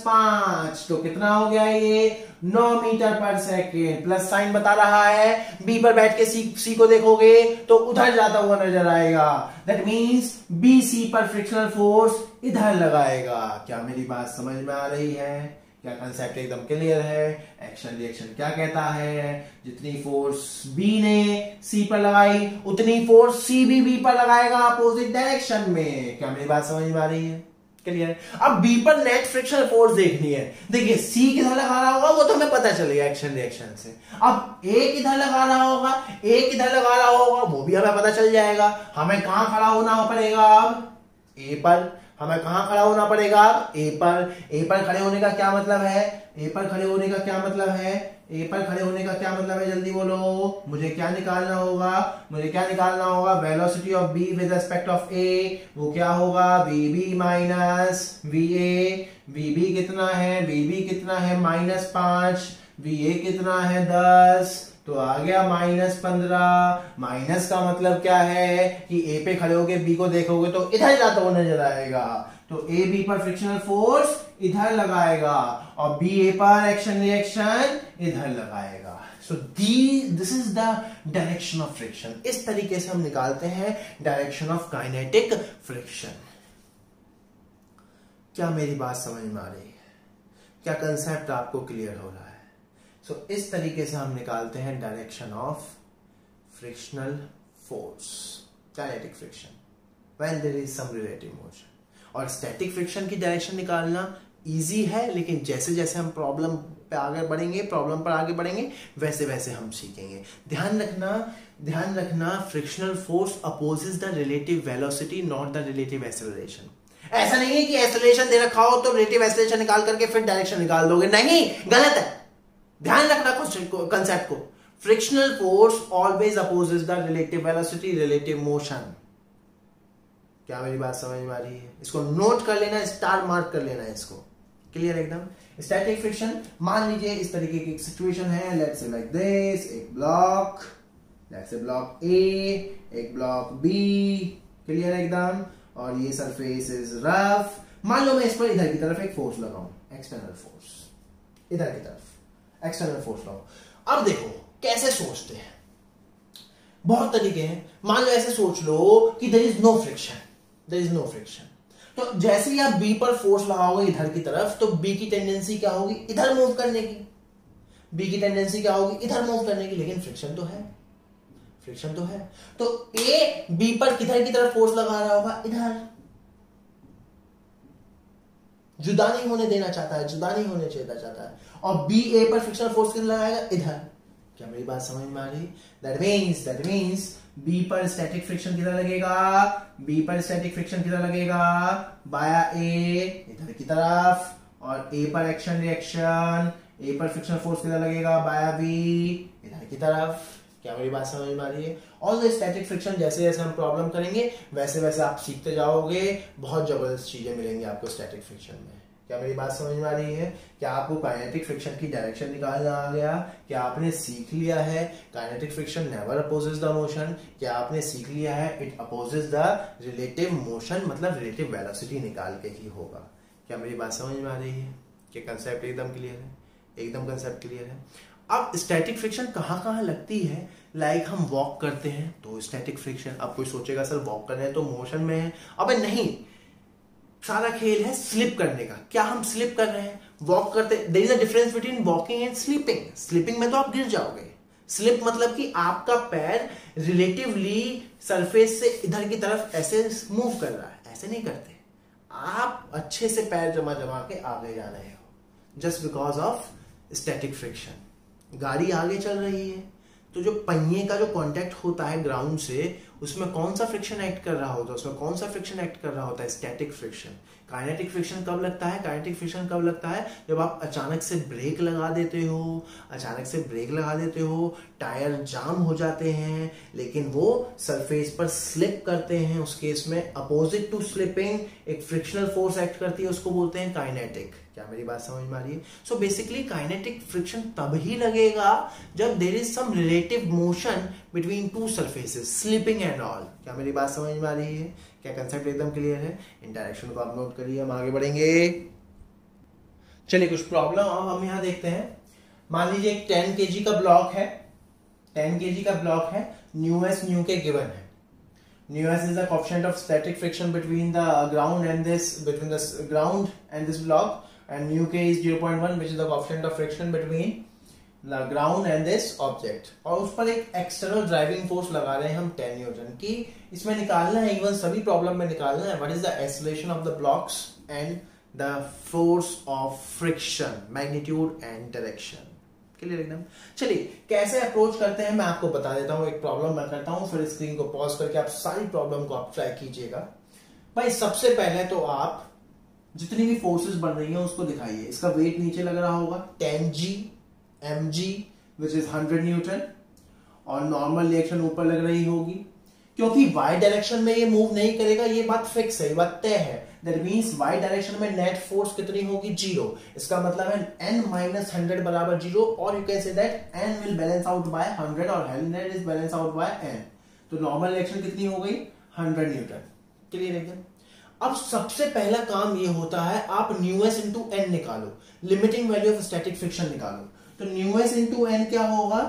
-5। तो कितना हो गया ये? 9 metre per second. Plus sign बता रहा है, बी पर बैठ के सी को देखोगे तो उधर जाता हुआ नजर आएगा। दैट मींस बी सी पर फ्रिक्शनल फोर्स इधर लगाएगा। क्या मेरी बात समझ में आ रही है? क्या कंसेप्ट एकदम क्लियर है? एक्शन रिएक्शन क्या कहता है? जितनी फोर्स बी ने सी पर लगाई उतनी फोर्स सी भी बी पर लगाएगा अपोजिट डायरेक्शन में। क्या मेरी बात समझ में आ रही है? क्लियर? अब बी पर नेट फ्रिक्शनल फोर्स देखनी है। देखिए सी किधर लगा रहा होगा वो तो हमें पता चलेगा एक्शन रिएक्शन से। अब ए किधर लगा रहा होगा, ए किधर लगा रहा होगा वो भी हमें पता चल जाएगा। हमें कहां खड़ा होना पड़ेगा? अब ए पर। हमें कहां खड़ा होना पड़ेगा? अब ए पर। ए पर खड़े होने का क्या मतलब है? ए पर खड़े होने का क्या मतलब है? ए पर खड़े होने का क्या मतलब है? जल्दी बोलो। मुझे क्या निकालना होगा? मुझे क्या निकालना होगा? Velocity of B with respect of A वो क्या होगा? VB minus वीए। वीबी कितना है? वीबी कितना है? -5। वीए कितना है? 10। तो आ गया -15। माइनस का मतलब क्या है कि ए पे खड़े होके बी को देखोगे तो इधर जाता हुआ नजर आएगा। तो ए बी पर फ्रिक्शनल फोर्स इधर लगाएगा और बी ए पर एक्शन रिएक्शन इधर लगाएगा। So this is the direction of friction. इस तरीके से हम निकालते हैं डायरेक्शन ऑफ काइनेटिक फ्रिक्शन। क्या मेरी बात समझ में आ रही है? क्या कंसेप्ट आपको क्लियर हो रहा है? सो इस तरीके से हम निकालते हैं direction of frictional force, kinetic friction, when there is some relative motion. और स्टैटिक फ्रिक्शन की डायरेक्शन निकालना इजी है, लेकिन जैसे जैसे हम प्रॉब्लम पर आगे बढ़ेंगे वैसे वैसे हम सीखेंगे। ध्यान रखना frictional force opposes the relative velocity, not the relative acceleration. ऐसा नहीं है कि एक्सेलरेशन दे रखा हो तो रिलेटिव एक्सेलरेशन निकाल करके फिर डायरेक्शन निकाल दोगे, नहीं, गलत है। ध्यान रखना कंसेप्ट को। Frictional force always opposes the relative velocity, relative motion. क्या मेरी बात समझ में आ रही है? इसको नोट कर लेना, स्टार मार्क कर लेना है इसको। क्लियर एकदम? स्टैटिक फ्रिक्शन, मान लीजिए इस तरीके की एक सिचुएशन है। लेट्स से लाइक दिस, एक block, let's say block A, एक ब्लॉक बी। क्लियर एकदम? और ये सरफेस इज रफ। मान लो मैं इस पर इधर की तरफ एक फोर्स लगाऊं, एक्सटर्नल फोर्स, इधर की तरफ एक्सटर्नल फोर्स लगाऊं। अब देखो कैसे सोचते हैं। बहुत तरीके हैं। मान लो ऐसे सोच लो कि देयर इज नो फ्रिक्शन, तो जैसे ही आप बी पर फोर्स लगाओगे इधर की तरफ, तो बी की टेंडेंसी क्या होगी, इधर मूव करने की। लेकिन फ्रिक्शन तो है। तो ए बी पर किधर की तरफ फोर्स लगा रहा होगा, इधर। जुदा नहीं होने चाहता है। और बी ए पर फ्रिक्शनल फोर्स कितना लगाएगा, इधर। क्या मेरी बात समझ में आ रही? दैट मीन्स बी पर स्टैटिक फ्रिक्शन कितना लगेगा, बाया ए इधर की तरफ, और ए पर एक्शन रिएक्शन, ए पर फ्रिक्शनल फोर्स कितना लगेगा, बाया बी इधर की तरफ। क्या मेरी बात समझ में आ रही है? ऑल द स्टैटिक फ्रिक्शन जैसे जैसे हम प्रॉब्लम करेंगे वैसे वैसे आप सीखते जाओगे, बहुत जबरदस्त चीजें मिलेंगी आपको स्टैटिक फ्रिक्शन में। क्या मेरी बात समझ में आ रही है? क्या आपको काइनेटिक फ्रिक्शन की डायरेक्शन निकालना आ गया? क्या आपने सीख लिया है kinetic friction never opposes the motion? क्या आपने सीख लिया है it opposes the relative motion, मतलब रिलेटिव वेलोसिटी निकाल के ही होगा? क्या मेरी बात समझ में आ रही है? क्या कंसेप्ट एकदम क्लियर है? एकदम कंसेप्ट क्लियर है। अब स्टैटिक फ्रिक्शन कहां लगती है? लाइक हम वॉक करते हैं तो स्टैटिक फ्रिक्शन। अब कोई सोचेगा सर वॉक कर रहे हैं तो मोशन में है। अबे नहीं, सारा खेल है स्लिप करने का। क्या हम स्लिप कर रहे हैं? वॉक करते, there is a difference between walking and sleeping. Sleeping में तो आप गिर जाओगे। स्लिप मतलब कि आपका पैर रिलेटिवली सरफेस से इधर की तरफ ऐसे मूव कर रहा है। ऐसे नहीं करते, आप अच्छे से पैर जमा के आगे जा रहे हो, just because of static friction. गाड़ी आगे चल रही है तो जो पहिए का जो कांटेक्ट होता है ग्राउंड से, उसमें कौन सा फ्रिक्शन एक्ट कर रहा होता है? Static friction. काइनेटिक फ्रिक्शन कब लगता है? जब आप अचानक से ब्रेक लगा देते हो, टायर जाम हो जाते हैं, लेकिन वो सरफेस पर स्लिप करते हैं। उस केस में अपोजिट टू स्लिपिंग एक फ्रिक्शनल फोर्स एक्ट करती है, उसको बोलते हैं काइनेटिक। क्या मेरी बात समझ में आ रही है? सो बेसिकली काइनेटिक फ्रिक्शन तब ही लगेगा जब there is some relative motion between two surfaces, slipping and all. क्या मेरी बात समझ में आ रही है? क्या कंसेप्ट एकदम क्लियर है? इन डायरेक्शन को आप नोट करिए, हम आगे बढ़ेंगे। चलिए कुछ प्रॉब्लम अब हम यहां देखते हैं। मान लीजिए एक 10 kg का ब्लॉक है, nu s nu k given है। Nu s is the coefficient of static friction between the ground and this block, and nu k is 0.1, which is the coefficient of friction between the ground and this object. और उस पर एक external driving force लगा रहे हैं हम 10 Newton की। इसमें निकालना है, इवन सभी प्रॉब्लम में निकालना है, what is the acceleration of the blocks and the force of friction, magnitude and direction. Clear एकदम? चलिए कैसे अप्रोच करते हैं मैं आपको बता देता हूं। एक प्रॉब्लम मैं करता हूं, फिर स्क्रीन को पॉज करके आप सारी प्रॉब्लम को आप ट्राई कीजिएगा। भाई सबसे पहले तो आप जितनी भी फोर्सेस बन रही हैं उसको दिखाइए। इसका वेट नीचे लग रहा होगा 10g mg which is 100 newton, और नॉर्मल रिएक्शन ऊपर लग रही होगी। क्योंकि y डायरेक्शन में ये मूव नहीं करेगा, ये बात फिक्स है, ये बात तय है। दैट मींस y डायरेक्शन में नेट फोर्स कितनी होगी? 0। इसका मतलब है n माइनस 100 बराबर 0, और you can say that n will balance out by 100 और 100 is balance out by n। तो नॉर्मल रिएक्शन कितनी हो गई? 100 न्यूटन। क्लियर एकदम? अब सबसे पहला काम ये होता है, आप न्यू एस इंटू एन निकालो, limiting value of static friction निकालो। तो न्यू एस इंटू एन क्या होगा?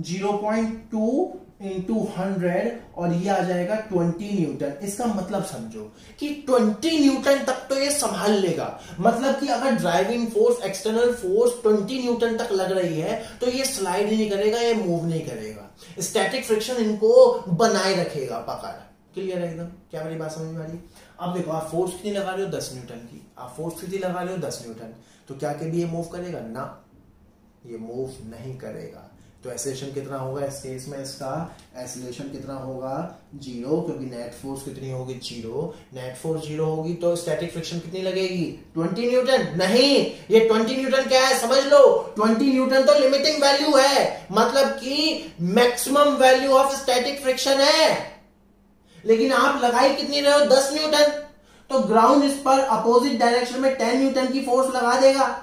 0.2 इंटू 100, और ये आ जाएगा 20 न्यूटन। इसका मतलब समझो कि 20 न्यूटन तक तो ये संभाल लेगा। मतलब कि अगर driving force, external force 20 newton तक लग रही है तो ये स्लाइड नहीं करेगा, ये मूव नहीं करेगा। स्टैटिक फ्रिक्शन इनको बनाए रखेगा पकड़। क्लियर है एकदम? क्या मेरी बात समझ में आ रही? अब देखो, आप फोर्स कितनी लगा रहे हो? 10 न्यूटन की। आप फोर्स कितनी लगा रहे हो? 10 न्यूटन। तो क्या कभी ये मूव करेगा? ना, ये मूव नहीं करेगा। तो एक्सेलरेशन कितना होगा इस केस में? इसका एक्सेलरेशन कितना होगा? 0, क्योंकि नेट फोर्स कितनी होगी? 0। नेट फोर्स 0 होगी तो स्टैटिक फ्रिक्शन कितनी लगेगी? 20 न्यूटन। नहीं, ये 20 न्यूटन क्या है समझ लो। 20 न्यूटन तो लिमिटिंग वैल्यू है, मतलब कि maximum value of static friction है। लेकिन आप लगाई कितनी रहे हो? 10 न्यूटन। तो ग्राउंड इस पर अपोजिट डायरेक्शन में 10 न्यूटन की फोर्स लगा देगा,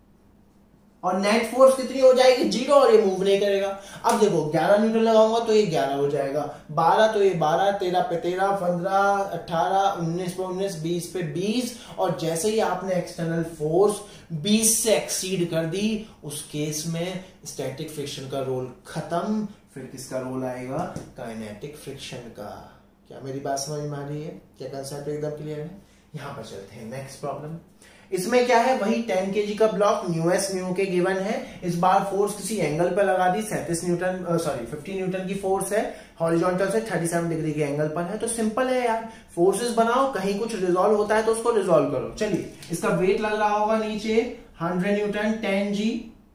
और नेट फोर्स कितनी हो जाएगी? 0, और ये मूव नहीं करेगा। अब देखो 11 न्यूटन लगाऊंगा तो ये 11 हो जाएगा, 12 तो ये 12, 13 पे 13, 15, 18, 19 पे 19, 20 पे 20, और जैसे ही आपने एक्सटर्नल फोर्स 20 से एक्सीड कर दी, उस केस में स्टैटिक फ्रिक्शन का रोल खत्म। फिर किसका रोल आएगा, काइनेटिक फ्रिक्शन का। क्या मेरी बात समझ में आ रही है? क्या कंसेप्ट एकदम क्लियर है? यहां पर चलते हैं नेक्स्ट प्रॉब्लम। इसमें क्या है, वही 10 kg का ब्लॉक म्यू के गिवन है। इस बार फोर्स किसी एंगल पर लगा दी, 37 न्यूटन 50 न्यूटन की फोर्स है, हॉरिजॉन्टल से 37 डिग्री के एंगल पर है। तो सिंपल है यार, फोर्सेस बनाओ, कहीं कुछ रिजॉल्व होता है तो उसको रिजॉल्व करो। चलिए, इसका वेट लग रहा होगा नीचे 100 न्यूटन 10 G,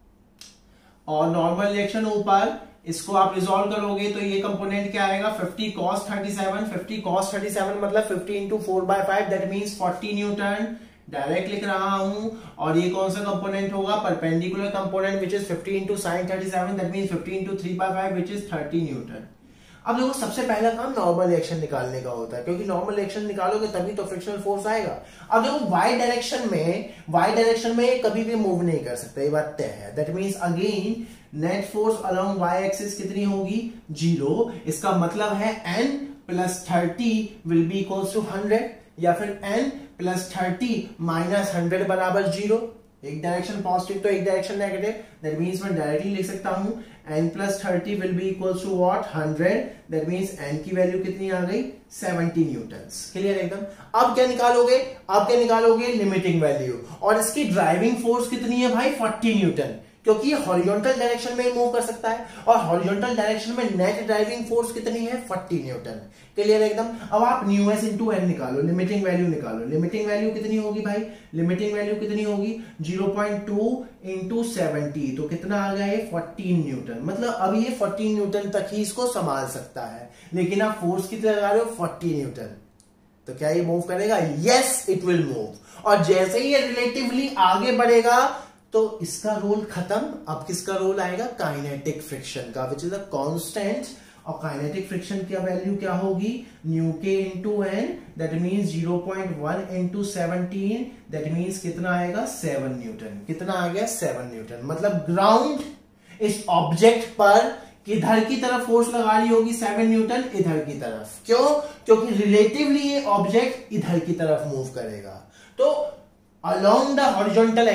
और नॉर्मल रिएक्शन ऊपर। इसको आप रिजॉल्व करोगे तो ये कंपोनेंट क्या आएगा, 50 cos 37। 50 cos 37 मतलब 50 into 4/5, that means 40 newton. Direct लिख रहा हूं। और ये कौन सा कंपोनेंट होगा, perpendicular component, which is 50 into sin 37, that means 50 into 3/5, which is 30 newton. अब देखो, सबसे पहला काम नॉर्मल रिएक्शन निकालने का होता है, क्योंकि नॉर्मल रिएक्शन निकालोगे तभी तो फ्रिक्शनल फोर्स आएगा। अब देखो, वाई डायरेक्शन में कभी भी मूव नहीं कर सकता, ये बात तय है। That means again net force along Y axis कितनी होगी, 0। इसका मतलब है n plus 30 will be equals to 100, या फिर n प्लस 30 माइनस 100 बराबर 0। एक डायरेक्शन पॉजिटिव तो एक डायरेक्शन नेगेटिव, दैट मीन्स मैं डायरेक्टली लिख सकता हूं n plus 30 will be equals to what, 100। That means n की वैल्यू कितनी आ गई, 70 न्यूटन्स। क्लियर एकदम? अब क्या निकालोगे, लिमिटिंग वैल्यू। और इसकी ड्राइविंग फोर्स कितनी है भाई, 40 न्यूटन, क्योंकि ये हॉरिजॉन्टल डायरेक्शन में मूव कर सकता है, और हॉरिजॉन्टल डायरेक्शन में नेट ड्राइविंग फोर्स कितनी है, 40 न्यूटन। क्लियर एकदम? अब आप न्यू एस इंटू एन निकालो, लिमिटिंग वैल्यू निकालो। लिमिटिंग वैल्यू कितनी होगी भाई, लिमिटिंग वैल्यू कितनी होगी, 0.2 इंटू 70, तो कितना आ गया ये, 14 न्यूटन। मतलब अब ये 14 न्यूटन तक ही इसको संभाल सकता है, लेकिन आप फोर्स कितने लगा रहे हो, 40 न्यूटन। तो क्या ये मूव करेगा, यस इट विल मूव। और जैसे ही ये रिलेटिवली आगे बढ़ेगा तो इसका रोल खत्म। अब किसका रोल आएगा, काइनेटिक फ्रिक्शन का, विच इज अ कांस्टेंट। और काइनेटिक फ्रिक्शन की वैल्यू क्या होगी, न्यू के into N, that means 0.1 into 17, that means कितना आएगा, 7 न्यूटन। कितना आ गया, 7 न्यूटन। मतलब ग्राउंड इस ऑब्जेक्ट पर किधर की तरफ फोर्स लगा रही होगी, 7 न्यूटन इधर की तरफ। क्यों, क्योंकि रिलेटिवली ये ऑब्जेक्ट इधर की तरफ मूव करेगा। तो along the horizontal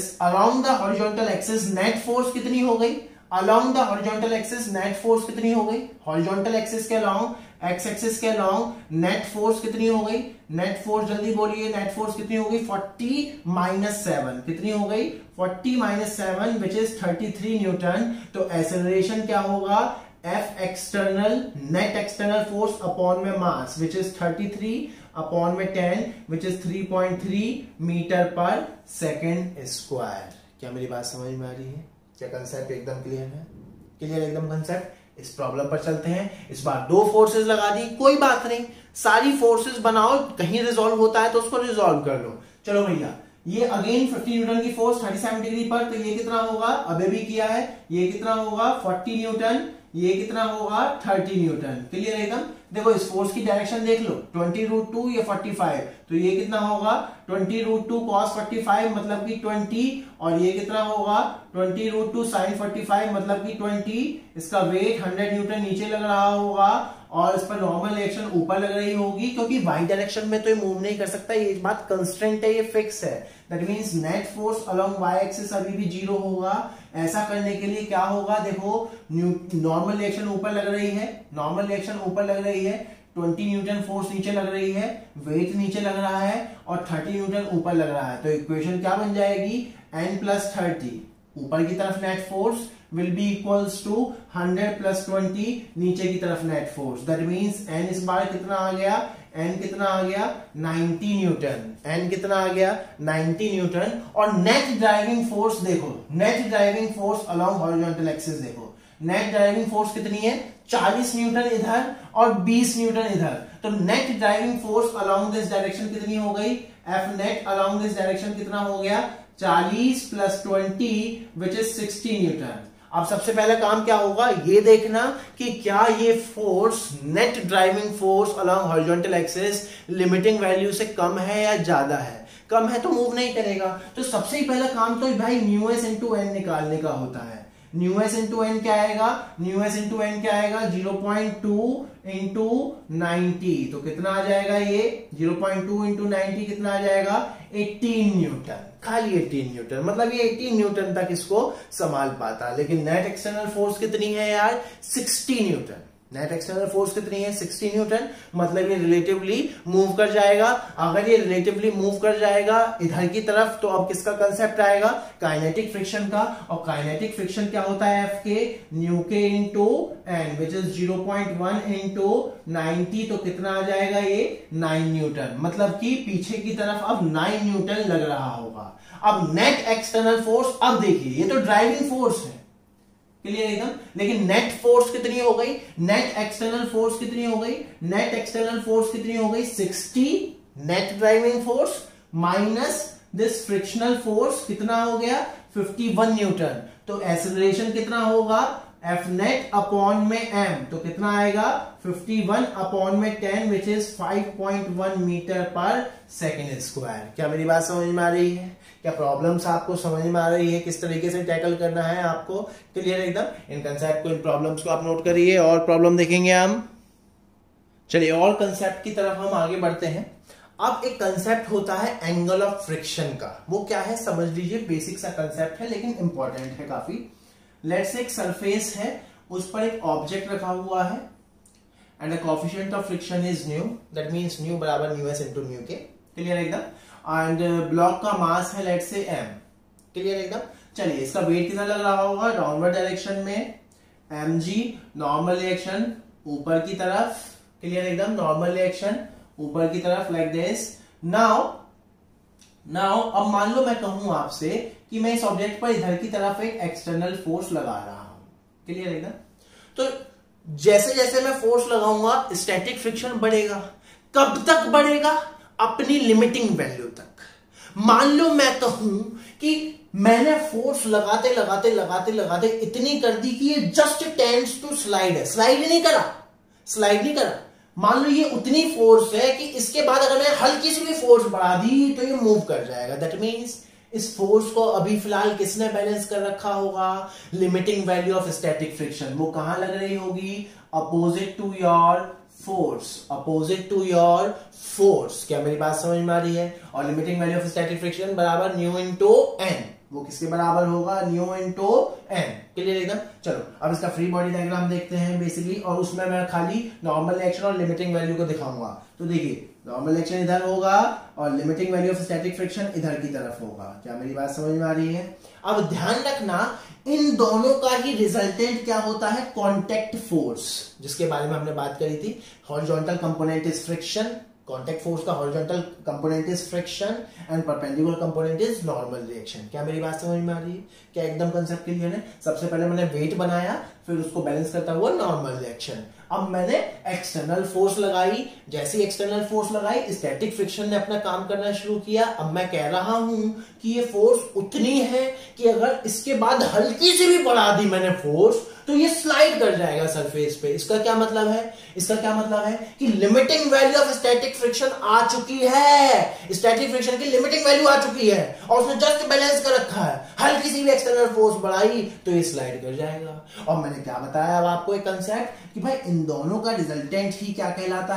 axis net force कितनी हो गई, along the horizontal axis net force कितनी हो गई, horizontal axis के along, x axis के along net force कितनी हो गई, net force जल्दी बोलिए, net force कितनी हो गई, 40 minus 7, कितनी हो गई, 40 minus 7 which is 33 न्यूटन। तो acceleration क्या होगा, F external net external force upon में mass which is 33 अपॉन में 10 which is 3.3 metre per second square. क्या मेरी बात समझ में आ रही है? क्या कंसेप्ट एकदम क्लियर है? क्लियर एकदम कंसेप्ट? इस प्रॉब्लम पर चलते हैं। इस बार 2 फोर्सेस लगा दी, कोई बात नहीं, सारी फोर्सेस बनाओ, कहीं रिजॉल्व होता है तो उसको रिजॉल्व कर लो। चलो भैया, ये अगेन 50 न्यूटन की फोर्स 37 डिग्री पर, तो ये कितना होगा, अभी भी किया है, ये कितना होगा 40 न्यूटन, ये कितना होगा 30 न्यूटन। क्लियर एकदम? देखो इस फोर्स की डायरेक्शन देख लो, 20√2 ये 45, तो ये कितना होगा 20√2 cos 45 मतलब कि 20, और ये कितना होगा 20√2 sin 45 मतलब कि 20। इसका वेट 100 न्यूटन नीचे लग रहा होगा, और इस पर नॉर्मल रिएक्शन ऊपर लग रही होगी, क्योंकि वाई डायरेक्शन में तो ये मूव नहीं कर सकता, ये बात कंस्टेंट है, ये फिक्स है। That means net force along Y axis अभी भी 0 होगा। ऐसा करने के लिए क्या होगा, देखो नॉर्मल रिएक्शन ऊपर लग रही है, नॉर्मल रिएक्शन ऊपर लग रही है, 20 न्यूटन फोर्स नीचे लग रही है, वेट नीचे लग रहा है, और 30 न्यूटन ऊपर लग रहा है। तो इक्वेशन क्या बन जाएगी, n प्लस 30, ऊपर की तरफ net force will be equals to 100 plus 20 नीचे की तरफ net force. That means n इस बार कितना आ गया, n कितना आ गया 90 न्यूटन। n कितना आ गया 90 न्यूटन। और नेट ड्राइविंग फोर्स देखो, net driving force along horizontal axis देखो, नेट ड्राइविंग फोर्स कितनी है 40 न्यूटन इधर और 20 न्यूटन इधर। तो net driving force along this direction कितनी हो गई, F net along this direction कितना हो गया 40 प्लस 20 विच इज 60 न्यूटन। अब सबसे पहला काम क्या होगा, ये देखना कि क्या ये force net driving force along horizontal axis limiting value से कम है या ज्यादा है। कम है तो मूव नहीं करेगा। तो सबसे ही पहला काम तो भाई न्यू एस इंटू एन निकालने का होता है। न्यू एस इंटू एन क्या आएगा, न्यू एस इंटू एन क्या आएगा 0.2 इंटू 90, तो कितना आ जाएगा ये 0.2 इंटू 90 कितना आ जाएगा 18 न्यूटन। खाली 18 न्यूटन, मतलब ये 18 न्यूटन तक इसको संभाल पाता। लेकिन नेट एक्सटर्नल फोर्स कितनी है यार, 60 न्यूटन। नेट एक्सटर्नल फोर्स कितनी है, 60 न्यूटन, मतलब ये रिलेटिवली मूव कर जाएगा। अगर ये रिलेटिवली मूव कर जाएगा इधर की तरफ, तो अब किसका कंसेप्ट आएगा, काइनेटिक फ्रिक्शन का। और काइनेटिक फ्रिक्शन क्या होता है, एफ के न्यू के into N, which is 0.1 into 90, तो कितना आ जाएगा ये 9 न्यूटन, मतलब कि पीछे की तरफ अब 9 न्यूटन लग रहा होगा। अब नेट एक्सटर्नल फोर्स, अब देखिए ये तो ड्राइविंग फोर्स है, क्लियर एकदम, लेकिन नेट फोर्स कितनी हो गई, नेट एक्सटर्नल फोर्स कितनी हो गई, नेट एक्सटर्नल फोर्स कितनी हो गई 60 net driving force minus this frictional force कितना हो गया 51 न्यूटन। तो एक्सेलरेशन कितना होगा, एफ नेट अपॉन में एम, तो कितना आएगा 51 अपॉन में 10 which is 5.1 metre per second square. क्या मेरी बात समझ में आ रही है, क्या प्रॉब्लम्स आपको समझ में आ रही है, किस तरीके से टैकल करना है आपको, क्लियर एकदम। इन कंसेप्ट को, इन प्रॉब्लम्स को आप नोट करिए, और प्रॉब्लम देखेंगे हम। चलिए और कंसेप्ट की तरफ हम आगे बढ़ते हैं। अब एक कंसेप्ट होता है एंगल ऑफ फ्रिक्शन का, वो क्या है समझ लीजिए, बेसिक सा कंसेप्ट है लेकिन इंपॉर्टेंट है काफी। लेट्स से एक सरफेस है, उस पर एक ऑब्जेक्ट रखा हुआ है and the coefficient of friction is mu, that means mu बराबर new S into mu K, clear एकदम। एंड ब्लॉक का मास है लेट्स से m, क्लियर एकदम। चलिए इसका वेट कितना लग रहा होगा, डाउनवर्ड डायरेक्शन में mg, नॉर्मल रिएक्शन ऊपर की तरफ, क्लियर एकदम, नॉर्मल रिएक्शन ऊपर की तरफ लाइक दिस। नाउ अब मान लो मैं कहूं आपसे कि मैं इस ऑब्जेक्ट पर इधर की तरफ एक एक्सटर्नल फोर्स लगा रहा हूं, क्लियर एकदम। तो जैसे जैसे मैं फोर्स लगाऊंगा स्टैटिक फ्रिक्शन बढ़ेगा, कब तक बढ़ेगा, अपनी लिमिटिंग वैल्यू तक। मान लो मैं कहूं कि मैंने फोर्स लगाते लगाते लगाते लगाते इतनी कर दी कि ये जस्ट टेंड्स टू स्लाइड है, स्लाइड नहीं करा, मान लो ये उतनी फोर्स है कि इसके बाद अगर मैं हल्की सी भी फोर्स बढ़ा दी तो ये मूव कर जाएगा। दैट मींस इस फोर्स को अभी फिलहाल किसने बैलेंस कर रखा होगा, limiting value of static friction. वो कहां लग रही होगी, अपोजिट टू योर फोर्स। क्या मेरी बात समझ में आ रही है। और limiting value of static friction बराबर न्यू इंटू एन, वो किसके बराबर होगा, न्यू इंटू एन, क्लियर एकदम। चलो अब इसका फ्री बॉडी डायग्राम देखते हैं बेसिकली, और उसमें मैं खाली नॉर्मल रिएक्शन और लिमिटिंग वैल्यू को दिखाऊंगा। तो देखिए नॉर्मल रिएक्शन इधर होगा और limiting value of static friction इधर की तरफ होगा। क्या मेरी बात समझ में आ रही है। अब ध्यान रखना इन दोनों का ही रिजल्टेंट क्या होता है, कांटेक्ट फोर्स, जिसके बारे में हमने बात करी थी। Horizontal component is friction, contact force का horizontal component is friction and perpendicular component is normal reaction. क्या मेरी बात समझ में आ रही है, क्या एकदम कंसेप्ट क्लियर है। सबसे पहले मैंने वेट बनाया, फिर उसको बैलेंस करता हुआ नॉर्मल रिएक्शन। अब मैंने एक्सटर्नल फोर्स लगाई, जैसे एक्सटर्नल फोर्स लगाई स्टैटिक फ्रिक्शन ने अपना काम करना शुरू किया। अब मैं कह रहा हूं कि ये फोर्स उतनी है कि अगर इसके बाद हल्की सी भी बढ़ा दी मैंने फोर्स तो ये स्लाइड कर जाएगा सरफेस पे। इसका क्या मतलब है, कि limiting value of static friction आ चुकी है, स्टैटिक फ्रिक्शन की लिमिटिंग वैल्यू आ चुकी है और उसने जस्ट बैलेंस कर रखा है। हल्की सी भी एक्सटर्नल फोर्स बढ़ाई तो ये स्लाइड कर जाएगा। और मैंने क्या बताया अब आपको एक कंसेप्ट कि भाई इन दोनों का रिजल्टेंट ही क्या कहलाता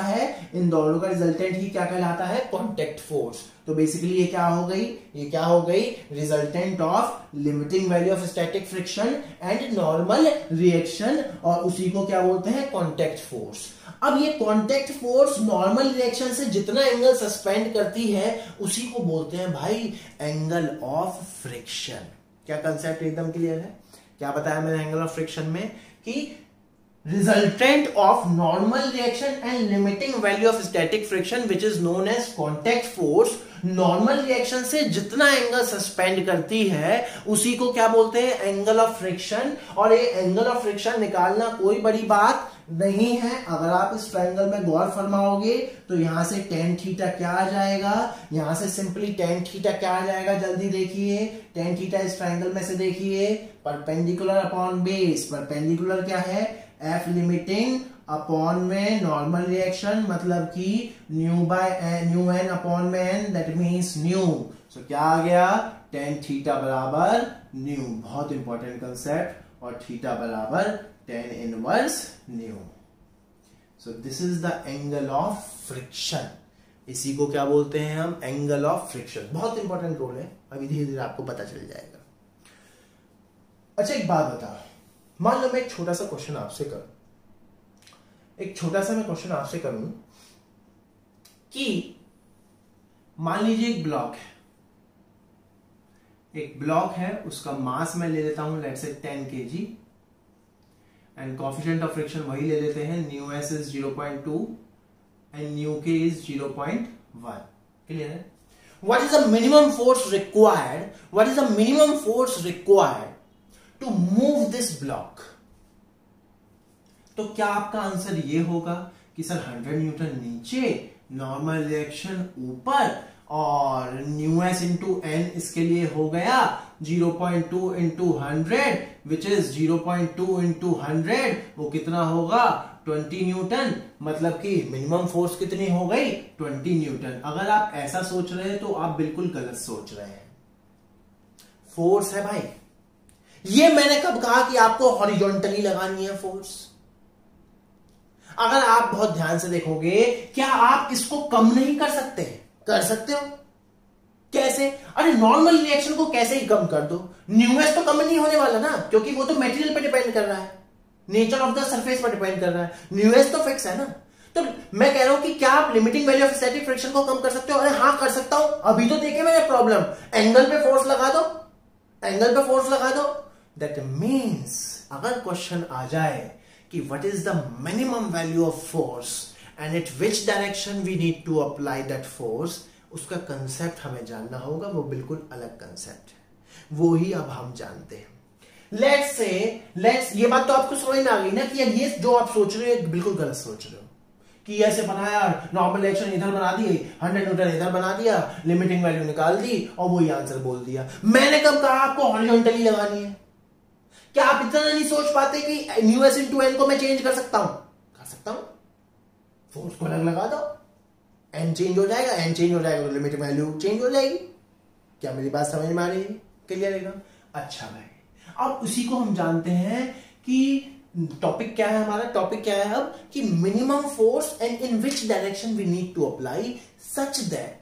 है, कांटेक्ट फोर्स। तो बेसिकली ये क्या हो गई, resultant of limiting value of static friction and normal reaction, और उसी को क्या बोलते हैं, कांटेक्ट फोर्स। अब ये कांटेक्ट फोर्स नॉर्मल रिएक्शन से जितना एंगल सस्पेंड करती है उसी को बोलते हैं भाई एंगल ऑफ फ्रिक्शन। क्या कंसेप्ट एकदम क्लियर है। क्या बताया मैंने एंगल ऑफ फ्रिक्शन में, कि resultant of normal reaction and limiting value of static friction which is known as contact force, normal reaction से जितना एंगल सस्पेंड करती है उसी को क्या बोलते हैं, एंगल ऑफ फ्रिक्शन। और ये एंगल ऑफ फ्रिक्शन निकालना कोई बड़ी बात नहीं है। अगर आप इस ट्रायंगल में गौर फरमाओगे तो यहां से tan थीटा क्या आ जाएगा, यहां से सिंपली tan थीटा क्या आ जाएगा, जल्दी देखिए। tan थीटा इस ट्रायंगल में से देखिए, परपेंडिकुलर अपॉन बेस, परपेंडिकुलर क्या है, एफ लिमिटिंग अपॉन में नॉर्मल रिएक्शन, मतलब कि न्यू एन अपॉन में N, that means mu. So क्या आ गया, tan थीटा बराबर न्यू, बहुत इंपॉर्टेंट कंसेप्ट, और थीटा बराबर tan inverse mu. So this is the angle of friction. इसी को क्या बोलते हैं हम, एंगल ऑफ फ्रिक्शन। बहुत इंपॉर्टेंट रोल है, अभी धीरे धीरे आपको पता चल जाएगा। अच्छा एक बात बताओ, मान लो मैं एक छोटा सा क्वेश्चन आपसे करूं, कि मान लीजिए एक ब्लॉक है, उसका मास मैं ले लेता हूं let's say 10 kg and coefficient of friction वही ले लेते हैं, mu S is 0.2 and mu के इज 0.1। क्लियर है? What is the minimum force required to move this block? तो क्या आपका आंसर ये होगा कि सर 100 न्यूटन नीचे, नॉर्मल रिएक्शन ऊपर, और न्यू एस इंटू एन इसके लिए हो गया 0.2 इंटू 100 विच इज 0.2 इंटू 100, वो कितना होगा 20 न्यूटन, मतलब कि मिनिमम फोर्स कितनी हो गई 20 न्यूटन। अगर आप ऐसा सोच रहे हैं तो आप बिल्कुल गलत सोच रहे हैं। फोर्स है भाई, ये मैंने कब कहा कि आपको हॉरिजॉन्टली लगानी है फोर्स। अगर आप बहुत ध्यान से देखोगे, क्या आप इसको कम नहीं कर सकते? कर सकते हो। कैसे? अरे नॉर्मल रिएक्शन को कैसे ही कम कर दो, न्यूएस तो कम नहीं होने वाला ना, क्योंकि वो तो मटेरियल पे डिपेंड कर रहा है, नेचर ऑफ द सरफेस पर डिपेंड कर रहा है, न्यूएस तो फिक्स है ना। तो मैं कह रहा हूं कि क्या आप limiting value of static friction को कम कर सकते हो? अरे हाँ कर सकता हूं। अभी तो देखे मैंने प्रॉब्लम, एंगल पे फोर्स लगा दो, दैट मीन्स अगर क्वेश्चन आ जाए कि what is the minimum value of force and at which direction we need to apply that force, उसका कंसेप्ट हमें जानना होगा। वो बिल्कुल अलग कंसेप्ट है, वो ही अब हम जानते हैं। लेट्स ये बात तो आपको समझ में आ गई ना कि ये जो आप सोच रहे हो बिल्कुल गलत सोच रहे हो, कि ऐसे बनाया, नॉर्मल रिएक्शन इधर बना दी, 100 न्यूटन इधर बना दिया, लिमिटिंग वैल्यू निकाल दी और वही आंसर बोल दिया। मैंने कब कहा आपको हॉरिजॉन्टली लगानी है? क्या आप इतना नहीं सोच पाते कि न्यू एस इंटू एन को मैं चेंज कर सकता हूं? फोर्स को अलग लगा दो, एन चेंज हो जाएगा तो लिमिटिंग वैल्यू चेंज हो जाएगी। क्या मेरी बात समझ में आ रही है? क्लियर एकदम? अच्छा भाई, अब उसी को हम जानते हैं कि टॉपिक क्या है हमारा, अब कि minimum force and in which direction we need to apply such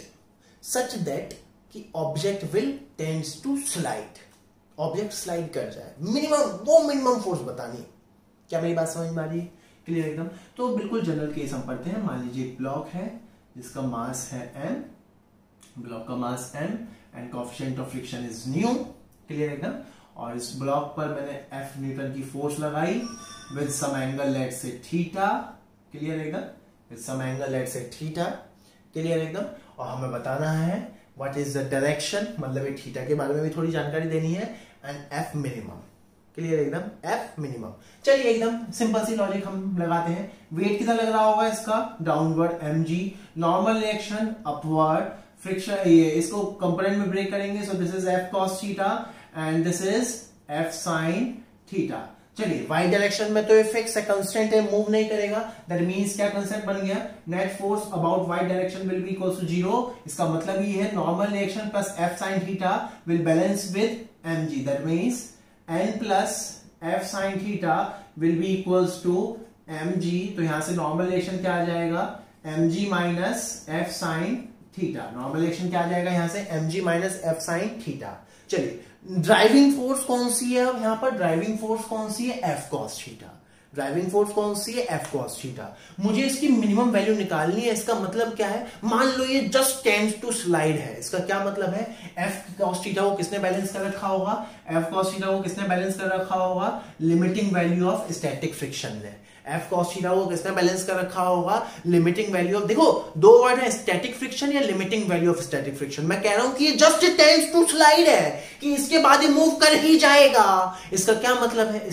that कि object will tends to slide, object slide कर जाए। मिनिमम फोर्स बतानी। क्या मेरी बात समझ में आ रही है? क्लियर एकदम? तो बिल्कुल जनरल केस हम पढ़ते हैं। मान लीजिए एक ब्लॉक है जिसका मास है m, ब्लॉक का mass m and coefficient of friction is mu. Clear एकदम? और इस ब्लॉक पर मैंने F न्यूटन की फोर्स लगाई with some angle let's say theta. Clear एकदम? With some angle let's say theta. Clear एकदम? और हमें बताना है व्हाट इज द डायरेक्शन, मतलब ये थीटा के बारे में भी थोड़ी जानकारी देनी है, एंड F मिनिमम। क्लियर एकदम? F minimum. चलिए एकदम सिंपल सी लॉजिक हम लगाते हैं। वेट कितना लग रहा होगा इसका? Downward mg, normal reaction upward, friction ये इसको कंपोनेंट में ब्रेक करेंगे, so this is F cos theta and this is F sin theta. चलिए y डायरेक्शन में तो ये फिक्स है, कांस्टेंट है, मूव नहीं करेगा। दैट मींस क्या कंसेप्ट बन गया? Net force about y direction will be equal to 0। इसका मतलब ये है normal reaction plus F sin theta will balance with mg। That means n plus F sin theta will be equals to mg। तो यहां से normal reaction क्या आ जाएगा? mg minus F sin theta. Normal reaction क्या आ जाएगा यहां से? mg minus F sin theta. चलिए ड्राइविंग फोर्स कौन सी है? अब यहां पर ड्राइविंग फोर्स कौन सी है? F cos theta. Driving force कौन सी है? F cos theta. मुझे इसकी मिनिमम वैल्यू निकालनी है। इसका मतलब क्या है? मान लो ये जस्ट टेंड्स टू स्लाइड है, इसका क्या मतलब है? F cos थीटा को किसने बैलेंस कर रखा होगा? F cos थीटा को किसने बैलेंस कर रखा होगा? Limiting value of static friction ने। F cos थीटा को किसने बैलेंस कर रखा होगा? लिमिटिंग वैल्यू ऑफ, देखो दो वर्ड है, स्टैटिक फ्रिक्शन या limiting value of static friction. मैं कह रहा हूं कि ये जस्ट टेंड्स टू स्लाइड है, कि इसके बाद ये मूव कर ही जाएगा। इसका क्या मतलब है?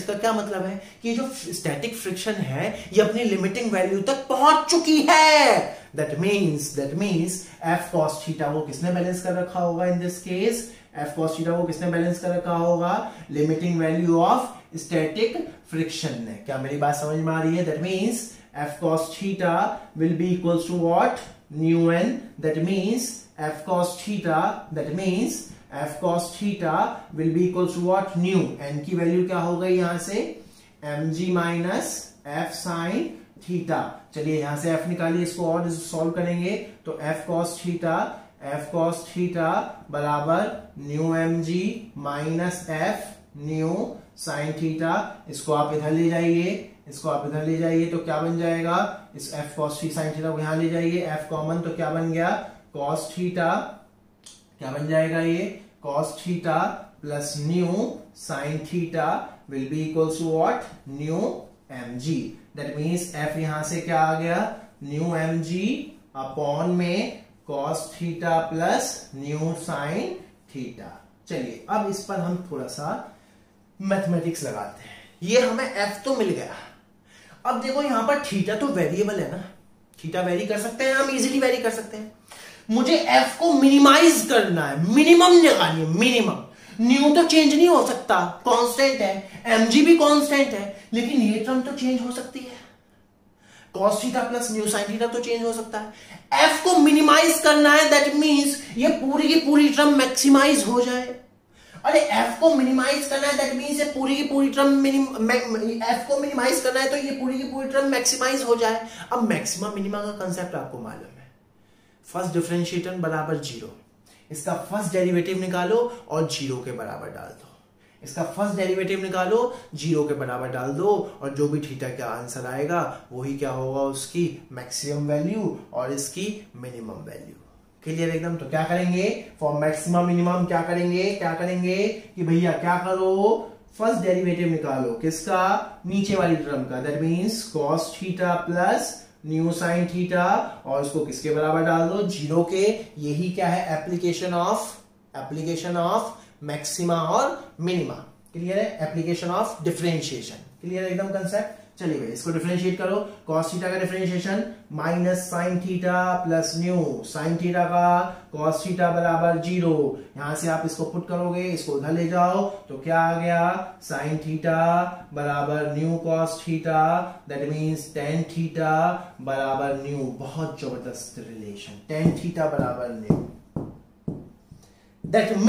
कि जो स्टैटिक फ्रिक्शन है ये अपनी लिमिटिंग वैल्यू तक पहुंच चुकी है। That means F cos theta को किसने बैलेंस कर रखा होगा? In this case F cos theta को किसने बैलेंस कर रखा होगा? Limiting value of static friction ने। क्या मेरी बात समझ में आ रही है? That means F cos theta will be equals to what? Mu n। That means F cos theta will be equals to what? Mu. n की वैल्यू क्या हो गई यहां से? mg minus F sin theta. चलिए यहां से f निकालिए, इसको और सॉल्व करेंगे तो f cos थीटा बराबर mu M G minus F mu sine theta. इसको आप इधर ले जाइए, तो क्या बन जाएगा, इस f cos theta sine theta को यहां ले जाइए, f कॉमन तो क्या बन गया cos थीटा, क्या बन जाएगा ये cos theta plus mu sine theta will be equals to what, mu M G. That means f यहां से क्या आ गया, न्यू एम जी अपॉन में cos theta plus mu sine theta. चलिए अब इस पर हम थोड़ा सा मैथमेटिक्स लगाते हैं। ये हमें f तो मिल गया, अब देखो यहां पर थीटा तो वेरिएबल है ना, थीटा वेरी कर सकते हैं, हम इजीली वेरी कर सकते हैं। मुझे f को मिनिमाइज करना है, मिनिमम लगानी है, मिनिमम। न्यू तो चेंज नहीं हो सकता, कांस्टेंट है, mg भी कांस्टेंट है, लेकिन ये टर्म तो चेंज हो सकती है, cos theta plus mu sine theta तो चेंज हो सकता है। f को मिनिमाइज करना है, दैट मींस ये पूरी की पूरी टर्म मैक्सिमाइज हो जाए। अरे f को मिनिमाइज करना है, दैट मींस ये पूरी की पूरी टर्म f को मिनिमाइज करना है तो ये पूरी की पूरी टर्म मैक्सिमाइज हो जाए। अब मैक्सिमा मिनिमा का कंसेप्ट आपको मालूम है, फर्स्ट डिफरेंशिएटर बराबर जीरो, इसका फर्स्ट डेरिवेटिव निकालो और जीरो के बराबर डाल दो, इसका फर्स्ट डेरिवेटिव निकालो, जीरो के बराबर डाल दो, और जो भी थीटा का आंसर आएगा वही क्या होगा, उसकी मैक्सिमम वैल्यू और इसकी मिनिमम वैल्यू। क्लियर एकदम। तो क्या करेंगे फॉर मैक्सिमम मिनिमम, क्या करेंगे कि भैया क्या करो, फर्स्ट डेरिवेटिव निकालो, किसका, नीचे वाली टर्म का, that means cos theta plus mu sine theta, और इसको किसके बराबर डाल दो, जीरो के। यही क्या है, एप्लीकेशन ऑफ मैक्सिमा और मिनिमा। क्लियर है, एप्लीकेशन ऑफ डिफरेंशिएशन। क्लियर एकदम कंसेप्ट। चलिए भाई इसको डिफरेंशिएट करो, cos थीटा का differentiation minus sine theta plus mu sine theta का cos थीटा बराबर जीरो। यहां से आप इसको पुट करोगे, इसको उधर ले जाओ तो क्या आ गया, साइन थीटा बराबर mu cos theta, that means tan theta बराबर न्यू। बहुत जबरदस्त रिलेशन, tan थीटा बराबर mu. That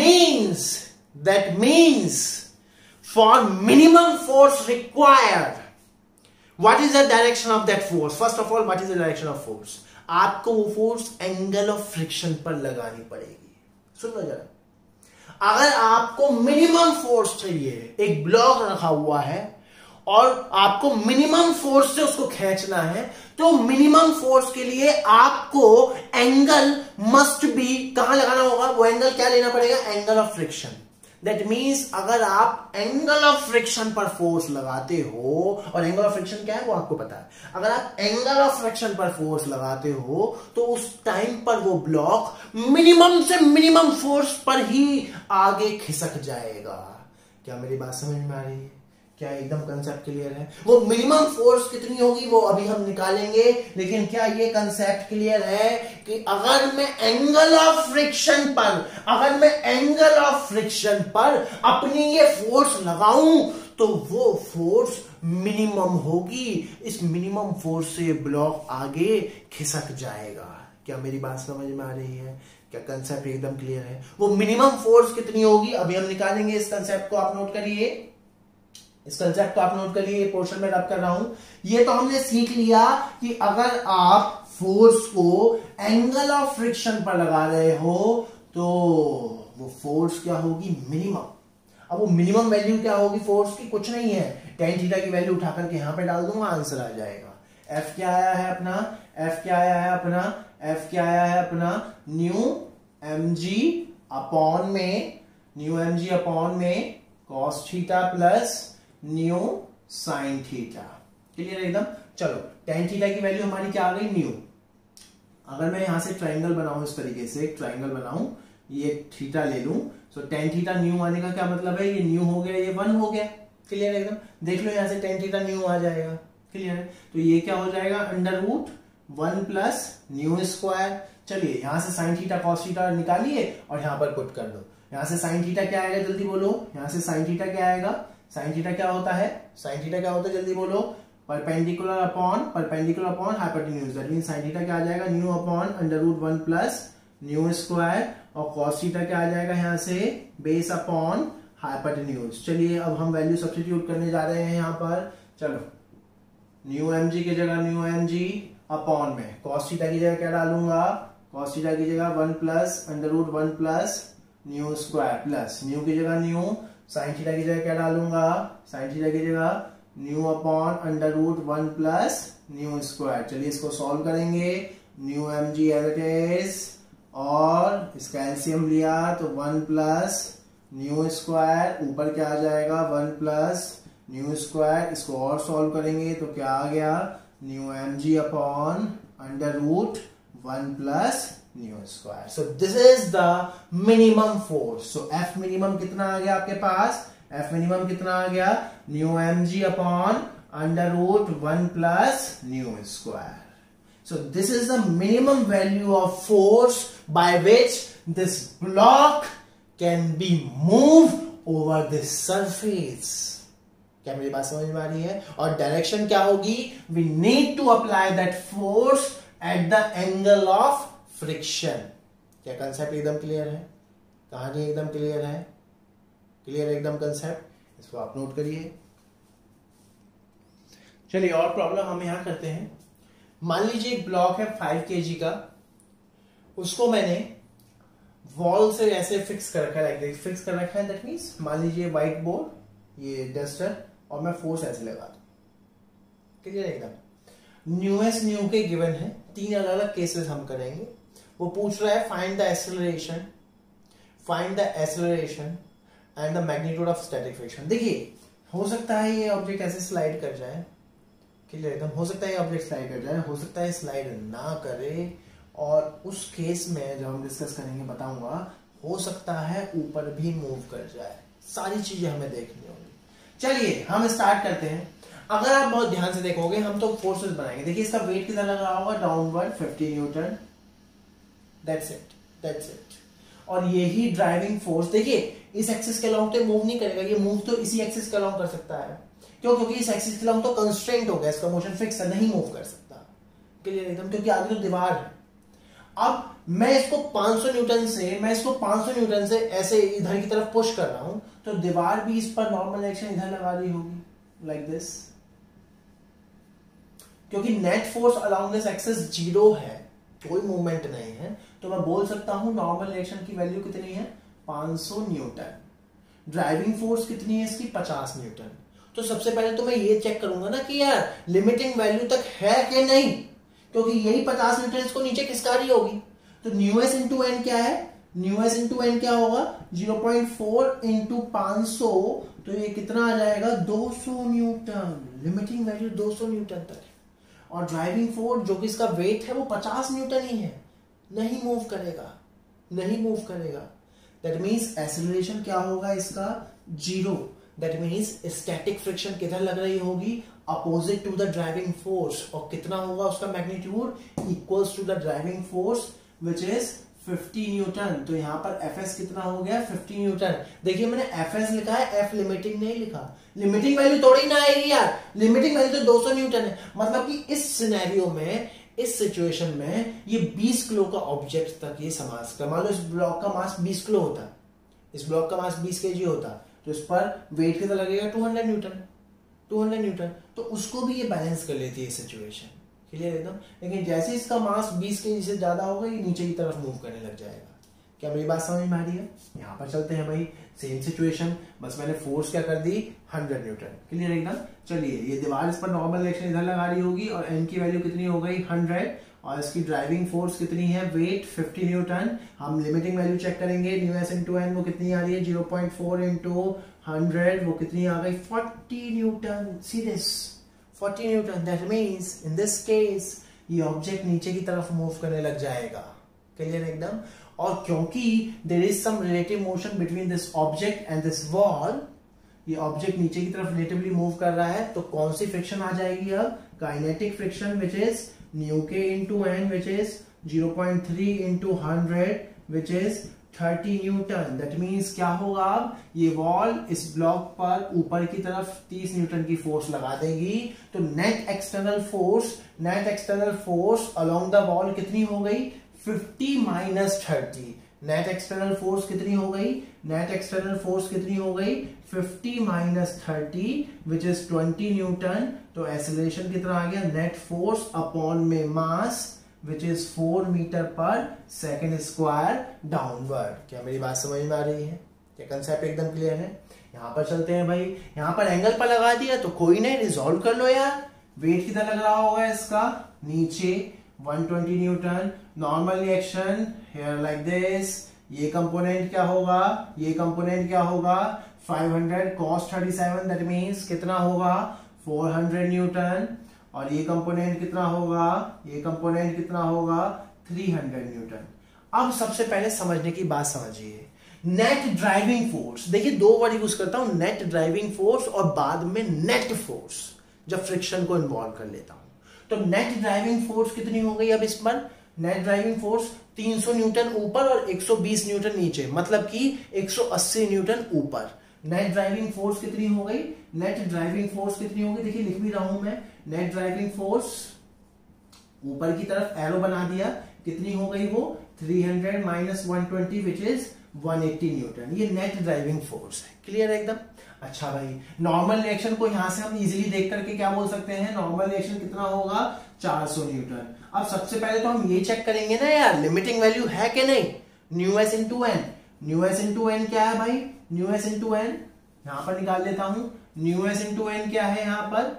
means for minimum force required, what is the direction of that force? First of all, what is the direction of force? आपको वो force angle of friction पर लगानी पड़ेगी। सुन लो जरा, अगर आपको मिनिमम फोर्स चाहिए, एक ब्लॉक रखा हुआ है और आपको मिनिमम फोर्स से उसको खींचना है, तो मिनिमम फोर्स के लिए आपको एंगल मस्ट बी कहां लगाना होगा, वो एंगल क्या लेना पड़ेगा, angle of friction. That means अगर आप एंगल ऑफ फ्रिक्शन पर फोर्स लगाते हो, और एंगल ऑफ फ्रिक्शन क्या है वो आपको पता है, अगर आप एंगल ऑफ फ्रिक्शन पर फोर्स लगाते हो तो उस टाइम पर वो ब्लॉक मिनिमम से मिनिमम फोर्स पर ही आगे खिसक जाएगा। क्या मेरी बात समझ में आ रही है? क्या एकदम कंसेप्ट क्लियर है? वो मिनिमम फोर्स कितनी होगी वो अभी हम निकालेंगे, लेकिन क्या ये कंसेप्ट क्लियर है कि अगर मैं एंगल ऑफ फ्रिक्शन पर अपनी ये फोर्स लगाऊं तो वो फोर्स मिनिमम होगी, इस मिनिमम फोर्स से ब्लॉक आगे खिसक जाएगा। क्या मेरी बात समझ में आ रही है? क्या कंसेप्ट एकदम क्लियर है? वो मिनिमम फोर्स कितनी होगी अभी हम निकालेंगे। इस कंसेप्ट को आप नोट करिए, ये पोर्शन में रब कर रहा हूं। ये तो हमने सीख लिया कि अगर आप फोर्स को एंगल ऑफ फ्रिक्शन पर लगा रहे हो तो वो फोर्स क्या होगी, मिनिमम। अब वो मिनिमम वैल्यू क्या होगी फोर्स की, कुछ नहीं है, tan थीटा की वैल्यू उठा करके यहां पे डाल दूंगा, आंसर आ जाएगा। F क्या आया है अपना, न्यू mg अपॉन में cos theta plus mu sine theta. Clear एकदम। चलो tan थीटा की वैल्यू हमारी क्या आ गई, न्यू। अगर मैं यहां से ट्राइंगल बनाऊं, इस तरीके से एक ट्राइंगल बनाऊं, ये थीटा ले लूं, तो tan थीटा न्यू आने का क्या मतलब है, ये न्यू हो गया, ये 1 हो गया। क्लियर एकदम। देख लो यहां से tan थीटा न्यू आ जाएगा। क्लियर है। तो ये क्या हो जाएगा, √1 प्लस न्यू स्क्वायर। चलिए यहां से साइन थीटा cos थीटा निकालिए और यहां पर पुट कर दो। यहां से साइन थीटा क्या आएगा, जल्दी बोलो। यहां से साइन थीटा क्या आएगा, साइन थीटा क्या होता है, जल्दी बोलो, perpendicular upon hypotenuse. That means sine theta क्या आ जाएगा, mu upon √1 plus mu square, और cos थीटा क्या आ जाएगा यहां से, बेस अपॉन हाइपोटेन्यूज। चलिए अब हम वैल्यू सब्स्टिट्यूट करने जा रहे हैं यहां पर। चलो न्यू एम जी की जगह न्यू एम जी अपॉन में कॉस थीटा की जगह क्या डालूंगा, कॉस थीटा की जगह 1 plus under root 1 plus mu square plus mu की जगह न्यू, साइन थीटा की जगह क्या डालूंगा, साइन थीटा की जगह mu upon under root 1 plus mu square. चलिए इसको सॉल्व करेंगे, mu M G as it is और इसका एलसीएम लिया तो 1 प्लस न्यू स्क्वायर, ऊपर क्या आ जाएगा 1 प्लस न्यू स्क्वायर, इसको और सॉल्व करेंगे तो क्या आ गया, mu M G upon under root 1 plus mu square. So this is the minimum force. So F minimum कितना आ गया आपके पास, एफ मिनिमम कितना आ गया, mu M G upon under root 1 plus mu square. So this is the minimum value of force by which this block can be moved over this surface. क्या मेरी बात समझ में आ रही है? और डायरेक्शन क्या होगी, we need to apply that force at the angle of friction. क्या कंसेप्ट एकदम क्लियर है, कहानी एकदम क्लियर है, क्लियर एकदम कंसेप्ट, इसको आप नोट करिए। चलिए और प्रॉब्लम हम यहां करते हैं। मान लीजिए एक ब्लॉक है 5 kg का, उसको मैंने वॉल से ऐसे फिक्स कर रखा है, लाइक फिक्स कर रखा है। दैट मींस मान लीजिए व्हाइट बोर्ड, ये डस्टर, और मैं फोर्स ऐसे लगा दूं, क्लियर एकदम। न्यूएस न्यू के गिवन है, 3 अलग अलग केसेस हम करेंगे। वो पूछ रहा है find the acceleration, find the acceleration and the magnitude of static friction. देखिए हो सकता है ये ऑब्जेक्ट ऐसे स्लाइड कर जाए, क्लियर एकदम, हो सकता है ऑब्जेक्ट स्लाइड कर जाए, हो सकता है स्लाइड ना करे, और उस केस में जब हम डिस्कस करेंगे बताऊंगा, हो सकता है ऊपर भी मूव कर जाए। सारी चीजें हमें देखनी होंगी। चलिए हम स्टार्ट करते हैं। अगर आप बहुत ध्यान से देखोगे, हम तो फोर्सेस बनाएंगे। देखिए इसका वेट कितना लग रहा होगा, downward 50 newton, that's it, that's it. और यही ड्राइविंग फोर्स, देखिए इस एक्सिस के अलोंग तो मूव नहीं करेगा, ये मूव तो इसी एक्सिस के अलोंग कर सकता है। क्यों, क्योंकि इस एक्सिस के अलोंग तो कंस्ट्रेंट हो गया, इसका मोशन फिक्स है, नहीं मूव कर सकता, क्लियर एकदम, क्योंकि आगे तो दीवार है। अब मैं इसको 500 न्यूटन से ऐसे इधर की तरफ पुश कर रहा हूं, तो दीवार भी इस पर नॉर्मल एक्शन इधर लगा रही होगी, लाइक दिस। क्योंकि net force along this axis 0 है, कोई मूवमेंट नहीं है, तो मैं बोल सकता हूं नॉर्मल रिएक्शन की वैल्यू कितनी है, 500 न्यूटन। ड्राइविंग फोर्स कितनी है इसकी, 50 न्यूटन। तो सबसे पहले तो मैं ये चेक करूंगा ना कि यार लिमिटिंग वैल्यू तक है कि नहीं, क्योंकि यही 50 न्यूटन इसको नीचे खिसका रही होगी। तो न्यू एस इंटू एन क्या है, न्यू एस इंटू एन क्या होगा, 0.4 इंटू 500, तो ये कितना आ जाएगा, 200 न्यूटन। लिमिटिंग वैल्यू 200 न्यूटन तक है। और ड्राइविंग फोर्स जो कि इसका वेट है वो 50 न्यूटन ही है, नहीं मूव करेगा, नहीं मूव करेगा। दैट मीन्स एक्सेलरेशन क्या होगा इसका, 0। दैट मीन्स स्टैटिक फ्रिक्शन किधर लग रही होगी, opposite to the driving force, और कितना होगा उसका magnitude, equals to the driving force which is 50 newton. तो यहां पर एफएस कितना हो गया, 50 न्यूटन। देखिए मैंने एफएस लिखा है, एफ लिमिटिंग नहीं लिखा, लिमिटिंग वैल्यू थोड़ी ना आएगी यार, लिमिटिंग वैल्यू तो 200 न्यूटन है। मतलब कि इस सिनेरियो में, इस सिचुएशन में ये 20 किलो का ऑब्जेक्ट तक ये समझ कर, मान लो इस ब्लॉक का मास 20 किलो होता, इस ब्लॉक का मास 20 kg होता, तो इस पर वेट कितना लगेगा, 200 न्यूटन, 200 न्यूटन। तो उसको भी ये बैलेंस कर लेती है सिचुएशन, क्लियर एकदम। लेकिन जैसे इसका मास 20 kg से ज्यादा होगा, ये नीचे की तरफ मूव करने लग जाएगा। क्या मेरी बात समझ में आ रही है? यहां पर चलते हैं भाई, सेम सिचुएशन, बस मैंने फोर्स क्या कर दी, 100 न्यूटन, क्लियर एकदम। चलिए ये दीवार इस पर नॉर्मल रिएक्शन इधर लगा रही होगी, और एन की वैल्यू कितनी हो गई, 100, और इसकी ड्राइविंग फोर्स कितनी है, वेट 50 न्यूटन। हम लिमिटिंग वैल्यू चेक करेंगे, न्यू एस इंटू एन वो कितनी आ रही है, 0.4 इंटू 100, वो कितनी आ गई, 40 newton. See this, 40 newton. That means in this case ये ऑब्जेक्ट नीचे की तरफ मूव करने लग जाएगा, क्लियर एकदम। और क्योंकि there is some relative motion between this object and this wall, ये ऑब्जेक्ट नीचे की तरफ रिलेटिवली मूव कर रहा है, तो कौन सी फ्रिक्शन आ जाएगी अब, kinetic friction, which is new के into N, which is 0.3 into 100, which is 30 newton. That means क्या होगा, अब ये वॉल इस ब्लॉक पर ऊपर की तरफ 30 न्यूटन की फोर्स लगा देगी, तो net external force along the wall कितनी हो गई, 50 माइनस 30, नेट एक्सटर्नल फोर्स कितनी हो गई, नेट एक्सटर्नल फोर्स कितनी हो गई 50 माइनस 30 विच इज 20 न्यूटन। तो एक्सेलरेशन कितना आ गया, नेट फोर्स अपॉन में mass which is 4 metre per second square downward. क्या मेरी बात समझ में आ रही है, क्या कंसेप्ट एकदम क्लियर है। यहां पर चलते हैं भाई, यहां पर एंगल पर लगा दिया तो कोई नहीं, रिजॉल्व कर लो यार। वेट कितना लग रहा होगा इसका, नीचे 120 newton. Normal reaction here like this, ये कंपोनेंट क्या होगा, ये कंपोनेंट क्या होगा 500 cos 37 दैट मींस कितना होगा 400 न्यूटन। और ये कंपोनेंट कितना होगा, ये कंपोनेंट कितना होगा 300 न्यूटन। अब सबसे पहले समझने की बात समझिए, नेट ड्राइविंग फोर्स। देखिए दो वर्ड यूज करता हूं, नेट ड्राइविंग फोर्स और बाद में नेट फोर्स, जब फ्रिक्शन को इन्वॉल्व कर लेता हूं। तो नेट ड्राइविंग फोर्स कितनी हो गई अब इस पर, नेट ड्राइविंग फोर्स 300 न्यूटन ऊपर और 120 न्यूटन नीचे, मतलब कि 180 न्यूटन ऊपर। नेट ड्राइविंग फोर्स कितनी हो गई, नेट ड्राइविंग फोर्स कितनी हो गई, देखिए लिख भी रहा हूं मैं, नेट ड्राइविंग फोर्स ऊपर की तरफ एरो बना दिया, कितनी हो गई वो 300 माइनस 120 विच इज 180 न्यूटन। ये नेट ड्राइविंग फोर्स है, क्लियर है एकदम। अच्छा भाई, नॉर्मल रिएक्शन को यहां से हम इजीली देख करके क्या बोल सकते हैं, नॉर्मल रिएक्शन कितना होगा 400 न्यूटन। अब सबसे पहले तो हम ये चेक करेंगे ना यार, लिमिटिंग वैल्यू है कि नहीं, mu S into N. New S into N क्या है भाई, न्यू एस इंटू एन यहां पर निकाल लेता हूं। न्यू एस इंटू एन क्या है यहां पर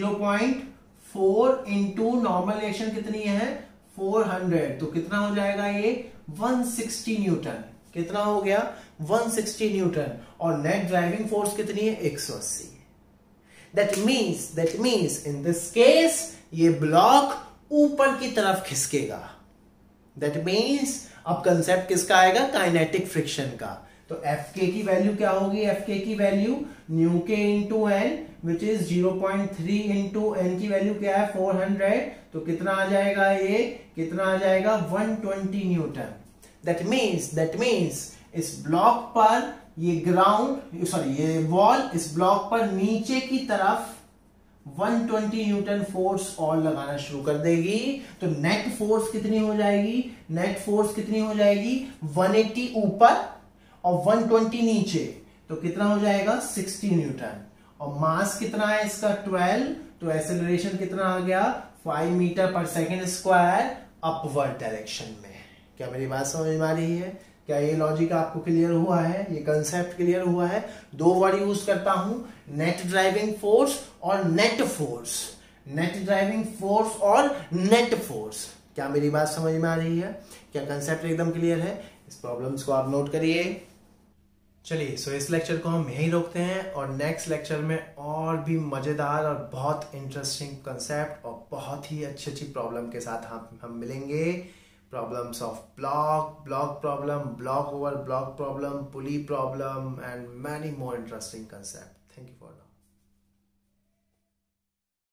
0.4 इंटू नॉर्मल रिएक्शन कितनी है 400, तो कितना हो जाएगा ये 160 न्यूटन। कितना हो गया 160 न्यूटन। और नेट ड्राइविंग फोर्स कितनी है 180। That means in this case ये ब्लॉक ऊपर की तरफ खिसकेगा। दैट मीन्स अब कंसेप्ट किसका आएगा, काइनेटिक फ्रिक्शन का। तो एफ के की वैल्यू क्या होगी, एफ के की वैल्यू न्यू के into N which is 0.3 into N की वैल्यू क्या है 400, तो कितना आ जाएगा ये, कितना आ जाएगा 120 न्यूटन। दैट मीन्स इस ब्लॉक पर ये ग्राउंड सॉरी ये वॉल इस ब्लॉक पर नीचे की तरफ 120 न्यूटन फोर्स और लगाना शुरू कर देगी। तो नेट फोर्स कितनी हो जाएगी, नेट फोर्स कितनी हो जाएगी 180 ऊपर और 120 नीचे, तो कितना हो जाएगा 60 न्यूटन। और मास कितना है इसका 12, तो एक्सेलरेशन कितना आ गया 5 metre per second square upward direction में। क्या मेरी बात समझ में आ रही है, क्या ये लॉजिक आपको क्लियर हुआ है, ये कंसेप्ट क्लियर हुआ है। दो वर्ड यूज करता हूं, नेट ड्राइविंग फोर्स और net force, net driving force और नेट फोर्स। क्या मेरी बात समझ में आ रही है, क्या कंसेप्ट एकदम क्लियर है। इस प्रॉब्लम्स को आप नोट करिए। चलिए सो इस लेक्चर को हम यहीं रोकते हैं और नेक्स्ट लेक्चर में और भी मजेदार और बहुत इंटरेस्टिंग कंसेप्ट और बहुत ही अच्छी अच्छी प्रॉब्लम के साथ हम मिलेंगे। Problems of block problem, block over block problem, pulley problem, and many more interesting concepts. Thank you for now.